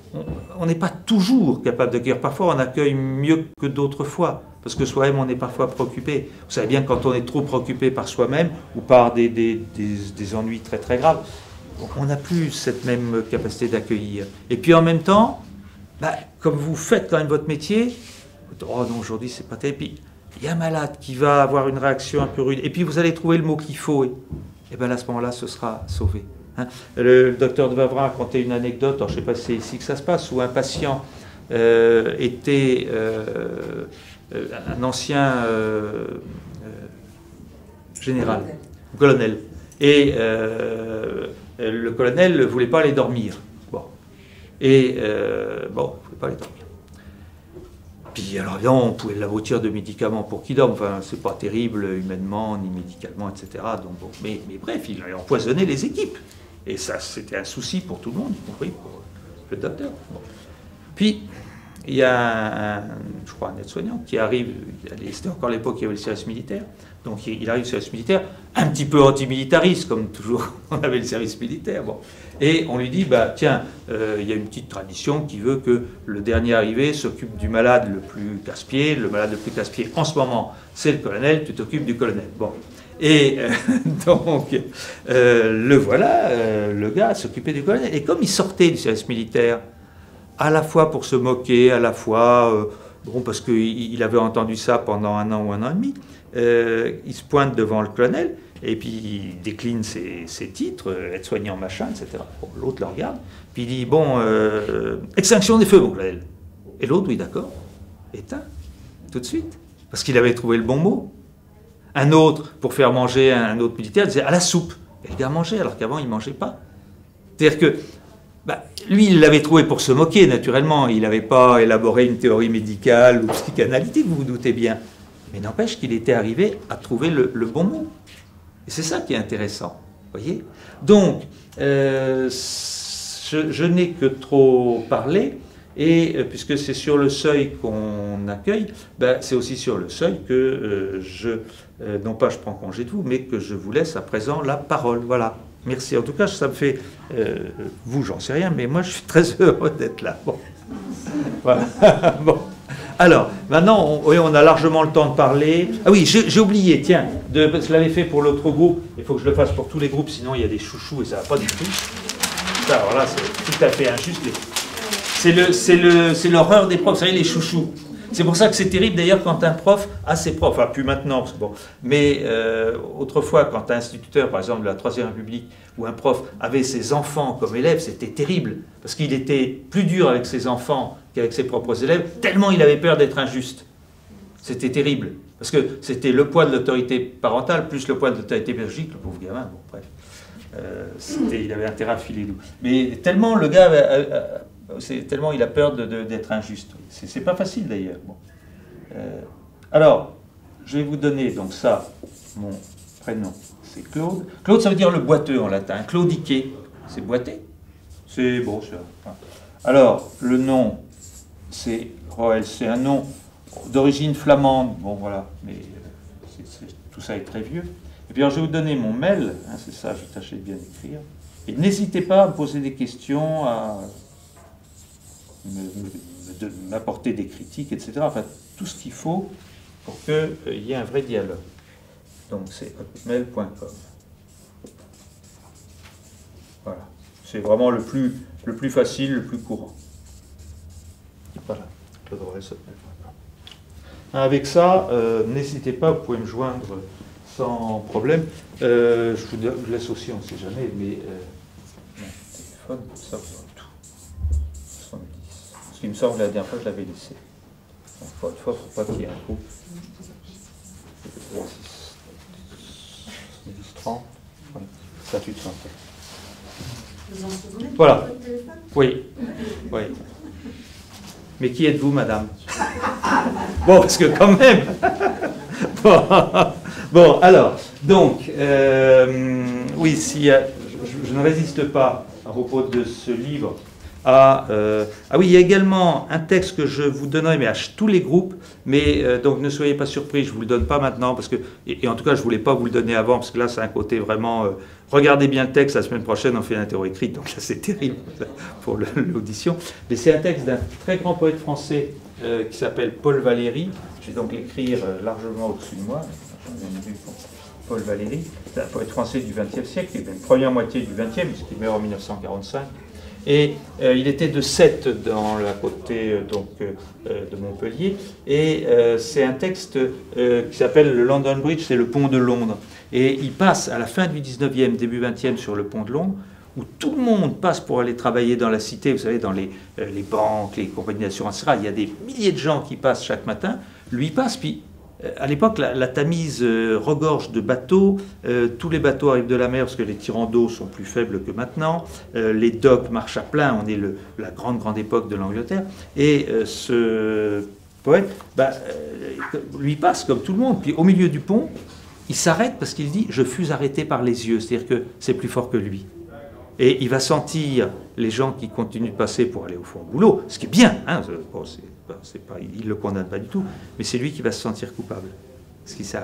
On n'est pas toujours capable d'accueillir. Parfois, on accueille mieux que d'autres fois, parce que soi-même, on est parfois préoccupé. Vous savez bien, quand on est trop préoccupé par soi-même, ou par des, des, des, des ennuis très très graves, on n'a plus cette même capacité d'accueillir. Et puis en même temps, bah, comme vous faites quand même votre métier, oh non, aujourd'hui c'est pas terrible. Puis il y a un malade qui va avoir une réaction un peu rude, et puis vous allez trouver le mot qu'il faut, et, et bien à ce moment-là, ce sera sauvé. Hein. Le, le docteur de Vavrin racontait une anecdote, alors je ne sais pas si c'est ici que ça se passe, où un patient euh, était euh, un ancien euh, euh, général, colonel, et euh, le colonel ne voulait pas aller dormir. Bon. Et euh, bon, il ne voulait pas aller dormir. Puis alors évidemment, on pouvait l'abrutir de médicaments pour qu'il dorme. Enfin, c'est pas terrible humainement, ni médicalement, et cetera. Donc, bon. mais, mais bref, il a empoisonné les équipes. Et ça, c'était un souci pour tout le monde, y compris pour le docteur. Bon. Puis, il y a, un, je crois, un aide-soignant qui arrive, c'était encore l'époque où il y avait le service militaire, donc il arrive au service militaire, un petit peu antimilitariste, comme toujours on avait le service militaire, bon. Et on lui dit, bah, tiens, euh, il y a une petite tradition qui veut que le dernier arrivé s'occupe du malade le plus casse-pied, le malade le plus casse-pied en ce moment, c'est le colonel, tu t'occupes du colonel. Bon. Et euh, donc, euh, le voilà, euh, le gars s'occupait du colonel. Et comme il sortait du service militaire, à la fois pour se moquer, à la fois, euh, bon, parce qu'il avait entendu ça pendant un an ou un an et demi, euh, il se pointe devant le colonel, et puis il décline ses, ses titres, euh, aide-soignant, machin, et cetera. Bon, l'autre le regarde, puis il dit, bon, euh, extinction des feux, mon colonel. Et l'autre, oui, d'accord, éteint, tout de suite, parce qu'il avait trouvé le bon mot. Un autre, pour faire manger un autre militaire, disait, à la soupe. Et le gars mangeait, alors qu'avant, il ne mangeait pas. C'est-à-dire que, bah, lui, il l'avait trouvé pour se moquer, naturellement. Il n'avait pas élaboré une théorie médicale ou psychanalytique, vous vous doutez bien. Mais n'empêche qu'il était arrivé à trouver le, le bon mot. Et c'est ça qui est intéressant, voyez. Donc, euh, je, je n'ai que trop parlé, et euh, puisque c'est sur le seuil qu'on accueille, ben, c'est aussi sur le seuil que euh, je, euh, non pas je prends congé de vous, mais que je vous laisse à présent la parole. Voilà. Merci. En tout cas, ça me fait... Euh, vous, j'en sais rien, mais moi, je suis très heureux d'être là. Bon. Voilà. Bon. Alors, maintenant, on, oui, on a largement le temps de parler. Ah oui, j'ai oublié, tiens, de, parce que je l'avais fait pour l'autre groupe, il faut que je le fasse pour tous les groupes, sinon il y a des chouchous et ça va pas du tout. Ça, alors là, c'est tout à fait injuste. C'est l'horreur des profs, vous savez, les chouchous. C'est pour ça que c'est terrible d'ailleurs quand un prof a ses profs, enfin plus maintenant, parce que bon, mais euh, autrefois quand un instituteur, par exemple de la Troisième République, ou un prof avait ses enfants comme élèves, c'était terrible, parce qu'il était plus dur avec ses enfants qu'avec ses propres élèves, tellement il avait peur d'être injuste. C'était terrible, parce que c'était le poids de l'autorité parentale, plus le poids de l'autorité pédagogique, le pauvre gamin, bon bref, euh, il avait intérêt à filer doux. Mais tellement le gars... Euh, euh, c'est tellement il a peur d'être de, de, injuste. C'est pas facile d'ailleurs. Bon. Euh, alors, je vais vous donner donc ça, mon prénom, c'est Claude. Claude, ça veut dire le boiteux en latin. Claudiquer, c'est boiter. C'est bon, ça. Alors, le nom, c'est Roel, c'est un nom d'origine flamande. Bon, voilà, mais euh, c est, c est, tout ça est très vieux. Et puis, alors, je vais vous donner mon mail, hein, c'est ça, je tâchais de bien écrire. Et n'hésitez pas à me poser des questions, à m'apporter des critiques, et cetera. Enfin, tout ce qu'il faut pour qu'il euh, y ait un vrai dialogue. Donc, c'est hotmail point com. Voilà. C'est vraiment le plus, le plus facile, le plus courant. Voilà. Avec ça, euh, n'hésitez pas, vous pouvez me joindre sans problème. Euh, je vous laisse aussi, on ne sait jamais, mais euh, mon téléphone, comme ça, vous aurez tout. Parce qu'il me semble que la dernière fois, je l'avais laissé. Donc, pour une fois, il ne faut pas qu'il y ait un coup. dix trente. Ça, tu te sens. Voilà. Oui. Oui. Mais qui êtes-vous, madame? Bon, parce que quand même. Bon, bon alors, donc, euh, oui, si, euh, je, je ne résiste pas à propos de ce livre. À, euh, ah oui, il y a également un texte que je vous donnerai, mais à tous les groupes, mais euh, donc ne soyez pas surpris, je ne vous le donne pas maintenant, parce que, et, et en tout cas je ne voulais pas vous le donner avant, parce que là c'est un côté vraiment, euh, regardez bien le texte, la semaine prochaine on fait l'interro écrite, donc là c'est terrible pour l'audition, mais c'est un texte d'un très grand poète français euh, qui s'appelle Paul Valéry, je vais donc l'écrire euh, largement au-dessus de moi, Paul Valéry, c'est un poète français du vingtième siècle, qui est une première moitié du vingtième, puisqu'il meurt en mille neuf cent quarante-cinq. Et euh, il était de Sète, dans la côté euh, donc, euh, de Montpellier, et euh, c'est un texte euh, qui s'appelle le London Bridge, c'est le pont de Londres. Et il passe à la fin du dix-neuvième, début vingtième sur le pont de Londres, où tout le monde passe pour aller travailler dans la cité, vous savez, dans les, euh, les banques, les compagnies d'assurance, et cetera. Il y a des milliers de gens qui passent chaque matin, lui passe, puis à l'époque, la, la Tamise euh, regorge de bateaux, euh, tous les bateaux arrivent de la mer parce que les tirants d'eau sont plus faibles que maintenant, euh, les docks marchent à plein, on est le, la grande grande époque de l'Angleterre, et euh, ce poète, bah, euh, lui passe comme tout le monde, puis au milieu du pont, il s'arrête parce qu'il dit « je fus arrêté par les yeux », c'est-à-dire que c'est plus fort que lui. Et il va sentir les gens qui continuent de passer pour aller au fond au boulot, ce qui est bien, hein, bon, c'est c'est pas, il ne le condamne pas du tout, mais c'est lui qui va se sentir coupable, parce qu'il s'est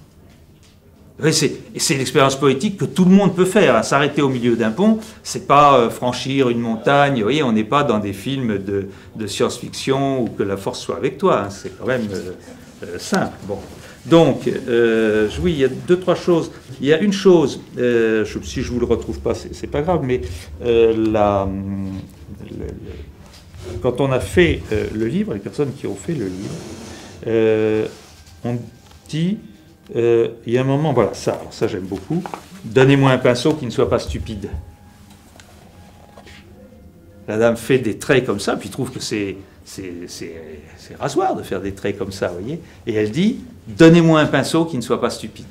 arrêté. Et c'est l'expérience poétique que tout le monde peut faire. Hein. S'arrêter au milieu d'un pont, c'est pas euh, franchir une montagne. Vous voyez, on n'est pas dans des films de, de science-fiction ou que la force soit avec toi. Hein. C'est quand même euh, euh, simple. Bon. Donc, euh, oui, il y a deux, trois choses. Il y a une chose, euh, je, si je ne vous le retrouve pas, c'est pas grave, mais euh, la... Le, le, quand on a fait euh, le livre, les personnes qui ont fait le livre, euh, on dit, euh, il y a un moment, voilà, ça, ça j'aime beaucoup, donnez-moi un pinceau qui ne soit pas stupide. La dame fait des traits comme ça, puis trouve que c'est rasoir de faire des traits comme ça, vous voyez, et elle dit, donnez-moi un pinceau qui ne soit pas stupide.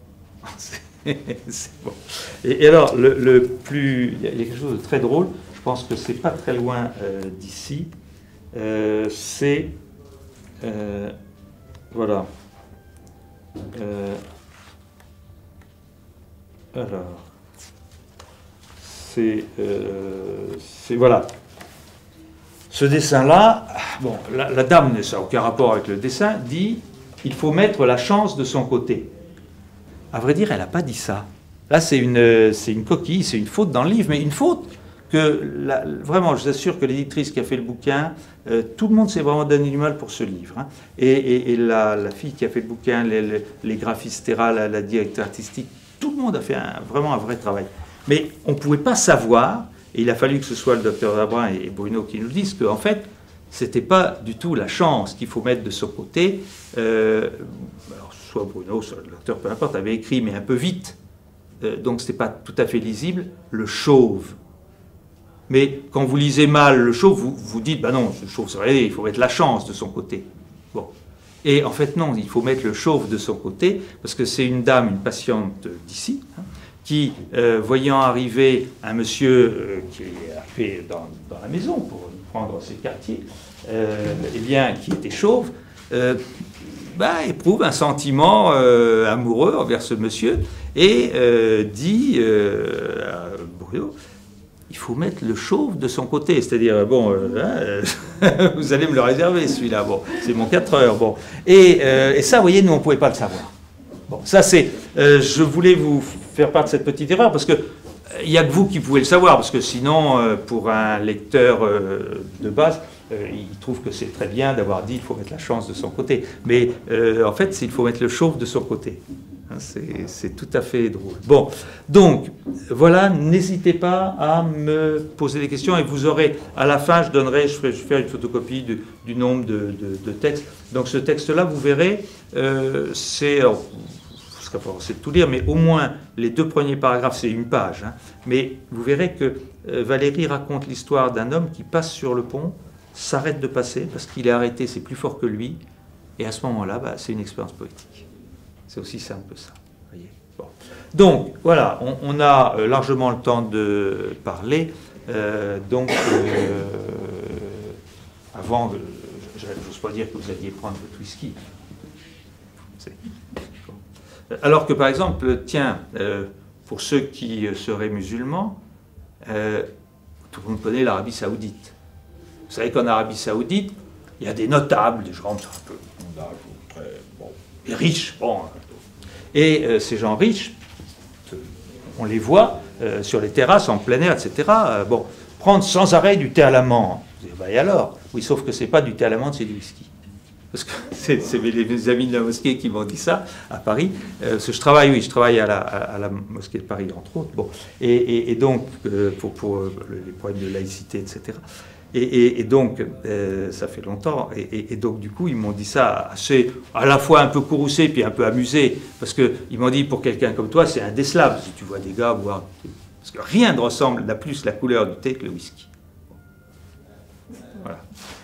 C'est bon. Et, et alors, le, le plus, il y a quelque chose de très drôle. Je pense que c'est pas très loin euh, d'ici. Euh, c'est euh, voilà. Euh, alors, c'est euh, voilà. Ce dessin-là, bon, la, la dame, ça n'a aucun rapport avec le dessin, dit il faut mettre la chance de son côté. À vrai dire, elle n'a pas dit ça. Là, c'est une, c'est une coquille, c'est une faute dans le livre, mais une faute que, la, vraiment, je vous assure que l'éditrice qui a fait le bouquin, euh, tout le monde s'est vraiment donné du mal pour ce livre. Hein. Et, et, et la, la fille qui a fait le bouquin, les, les, les graphistes, et cetera, la, la directrice artistique, tout le monde a fait un, vraiment un vrai travail. Mais on ne pouvait pas savoir, et il a fallu que ce soit le docteur Dabrin et Bruno qui nous le disent, qu'en fait, ce n'était pas du tout la chance qu'il faut mettre de son côté. Euh, alors, soit Bruno, soit le docteur, peu importe, avait écrit, mais un peu vite. Euh, donc, ce n'était pas tout à fait lisible, le chauve. Mais quand vous lisez mal le chauve, vous vous dites, bah non, le chauve, c'est vrai, il faut mettre la chance de son côté. Bon. Et en fait, non, il faut mettre le chauve de son côté, parce que c'est une dame, une patiente d'ici, hein, qui, euh, voyant arriver un monsieur euh, qui est arrivé dans, dans la maison pour prendre ses quartiers, euh, eh bien, qui était chauve, euh, bah, éprouve un sentiment euh, amoureux envers ce monsieur et euh, dit euh, à Bruno, il faut mettre le chauve de son côté, c'est-à-dire, bon, euh, hein, vous allez me le réserver celui-là, bon, c'est mon quatre heures, bon. Et, euh, et ça, vous voyez, nous, on ne pouvait pas le savoir. Bon, ça c'est, euh, je voulais vous faire part de cette petite erreur, parce que il n'y a que vous qui pouvez le savoir, parce que sinon, euh, pour un lecteur euh, de base, euh, il trouve que c'est très bien d'avoir dit il faut mettre la chance de son côté. Mais euh, en fait, il faut mettre le chauve de son côté. C'est tout à fait drôle. Bon, donc, voilà, n'hésitez pas à me poser des questions et vous aurez, à la fin, je donnerai, je vais faire une photocopie du, du nombre de, de, de textes. Donc ce texte-là, vous verrez, euh, c'est, vous serez pas forcé de tout lire, mais au moins les deux premiers paragraphes, c'est une page. Hein, mais vous verrez que euh, Valérie raconte l'histoire d'un homme qui passe sur le pont, s'arrête de passer parce qu'il est arrêté, c'est plus fort que lui, et à ce moment-là, bah, c'est une expérience poétique. C'est aussi simple que ça. Voyez, bon. Donc, voilà, on, on a euh, largement le temps de parler. Euh, donc, euh, avant, euh, je n'ose pas dire que vous alliez prendre votre whisky. Bon. Alors que, par exemple, tiens, euh, pour ceux qui seraient musulmans, euh, tout le monde connaît l'Arabie Saoudite. Vous savez qu'en Arabie Saoudite, il y a des notables, des gens un peu très bon, et riches. Bon, et euh, ces gens riches, on les voit euh, sur les terrasses, en plein air, et cetera, euh, bon, prendre sans arrêt du thé à la menthe. Vous dites, bah, et alors? Oui, sauf que ce n'est pas du thé à la menthe, c'est du whisky. Parce que c'est mes amis de la mosquée qui m'ont dit ça, à Paris. Euh, parce que je travaille, oui, je travaille à la, à la mosquée de Paris, entre autres. Bon, et, et, et donc, euh, pour, pour les problèmes de laïcité, et cetera. Et, et, et donc, euh, ça fait longtemps, et, et, et donc du coup, ils m'ont dit ça assez, à la fois un peu courroucé, puis un peu amusé, parce qu'ils m'ont dit, pour quelqu'un comme toi, c'est indécelable, si tu vois des gars boire, parce que rien ne ressemble, n'a plus la couleur du thé que le whisky. Voilà.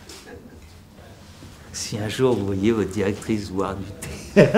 Si un jour vous voyez votre directrice boire du thé...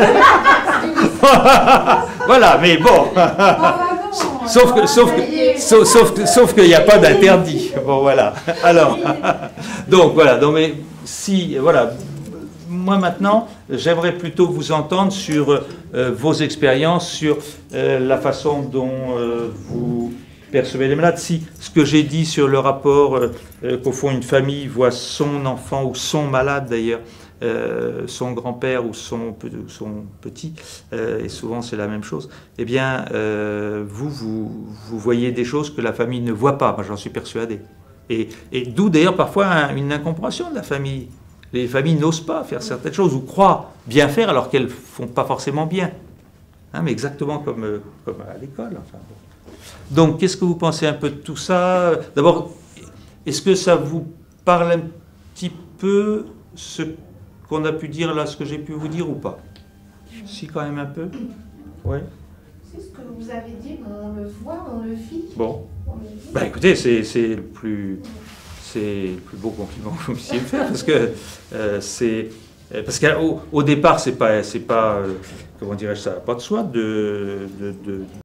Voilà, mais bon... Sauf que, sauf que, sauf, sauf que, sauf qu'il n'y a pas d'interdit. Bon, voilà. Alors, donc voilà. Donc, mais si, voilà. Moi maintenant, j'aimerais plutôt vous entendre sur euh, vos expériences, sur euh, la façon dont euh, vous percevez les malades. Si ce que j'ai dit sur le rapport euh, qu'au fond une famille voit son enfant ou son malade d'ailleurs. Euh, son grand-père ou son, son petit, euh, et souvent c'est la même chose, eh bien, euh, vous, vous, vous voyez des choses que la famille ne voit pas, moi j'en suis persuadé. Et, et d'où d'ailleurs parfois un, une incompréhension de la famille. Les familles n'osent pas faire certaines choses ou croient bien faire alors qu'elles ne font pas forcément bien. Hein, mais exactement comme, euh, comme à l'école. Enfin, bon. Donc, qu'est-ce que vous pensez un peu de tout ça? D'abord, est-ce que ça vous parle un petit peu ce qu'on a pu dire là, ce que j'ai pu vous dire ou pas? Si, quand même un peu. Oui. C'est ce que vous avez dit, on le voit, on le vit. Bon. Bah écoutez, c'est le plus, c'est le plus beau compliment que vous puissiez me faire, parce que euh, c'est, parce qu'au au départ, c'est pas, c'est pas, euh, comment dirais-je ça, pas de soi de, de, de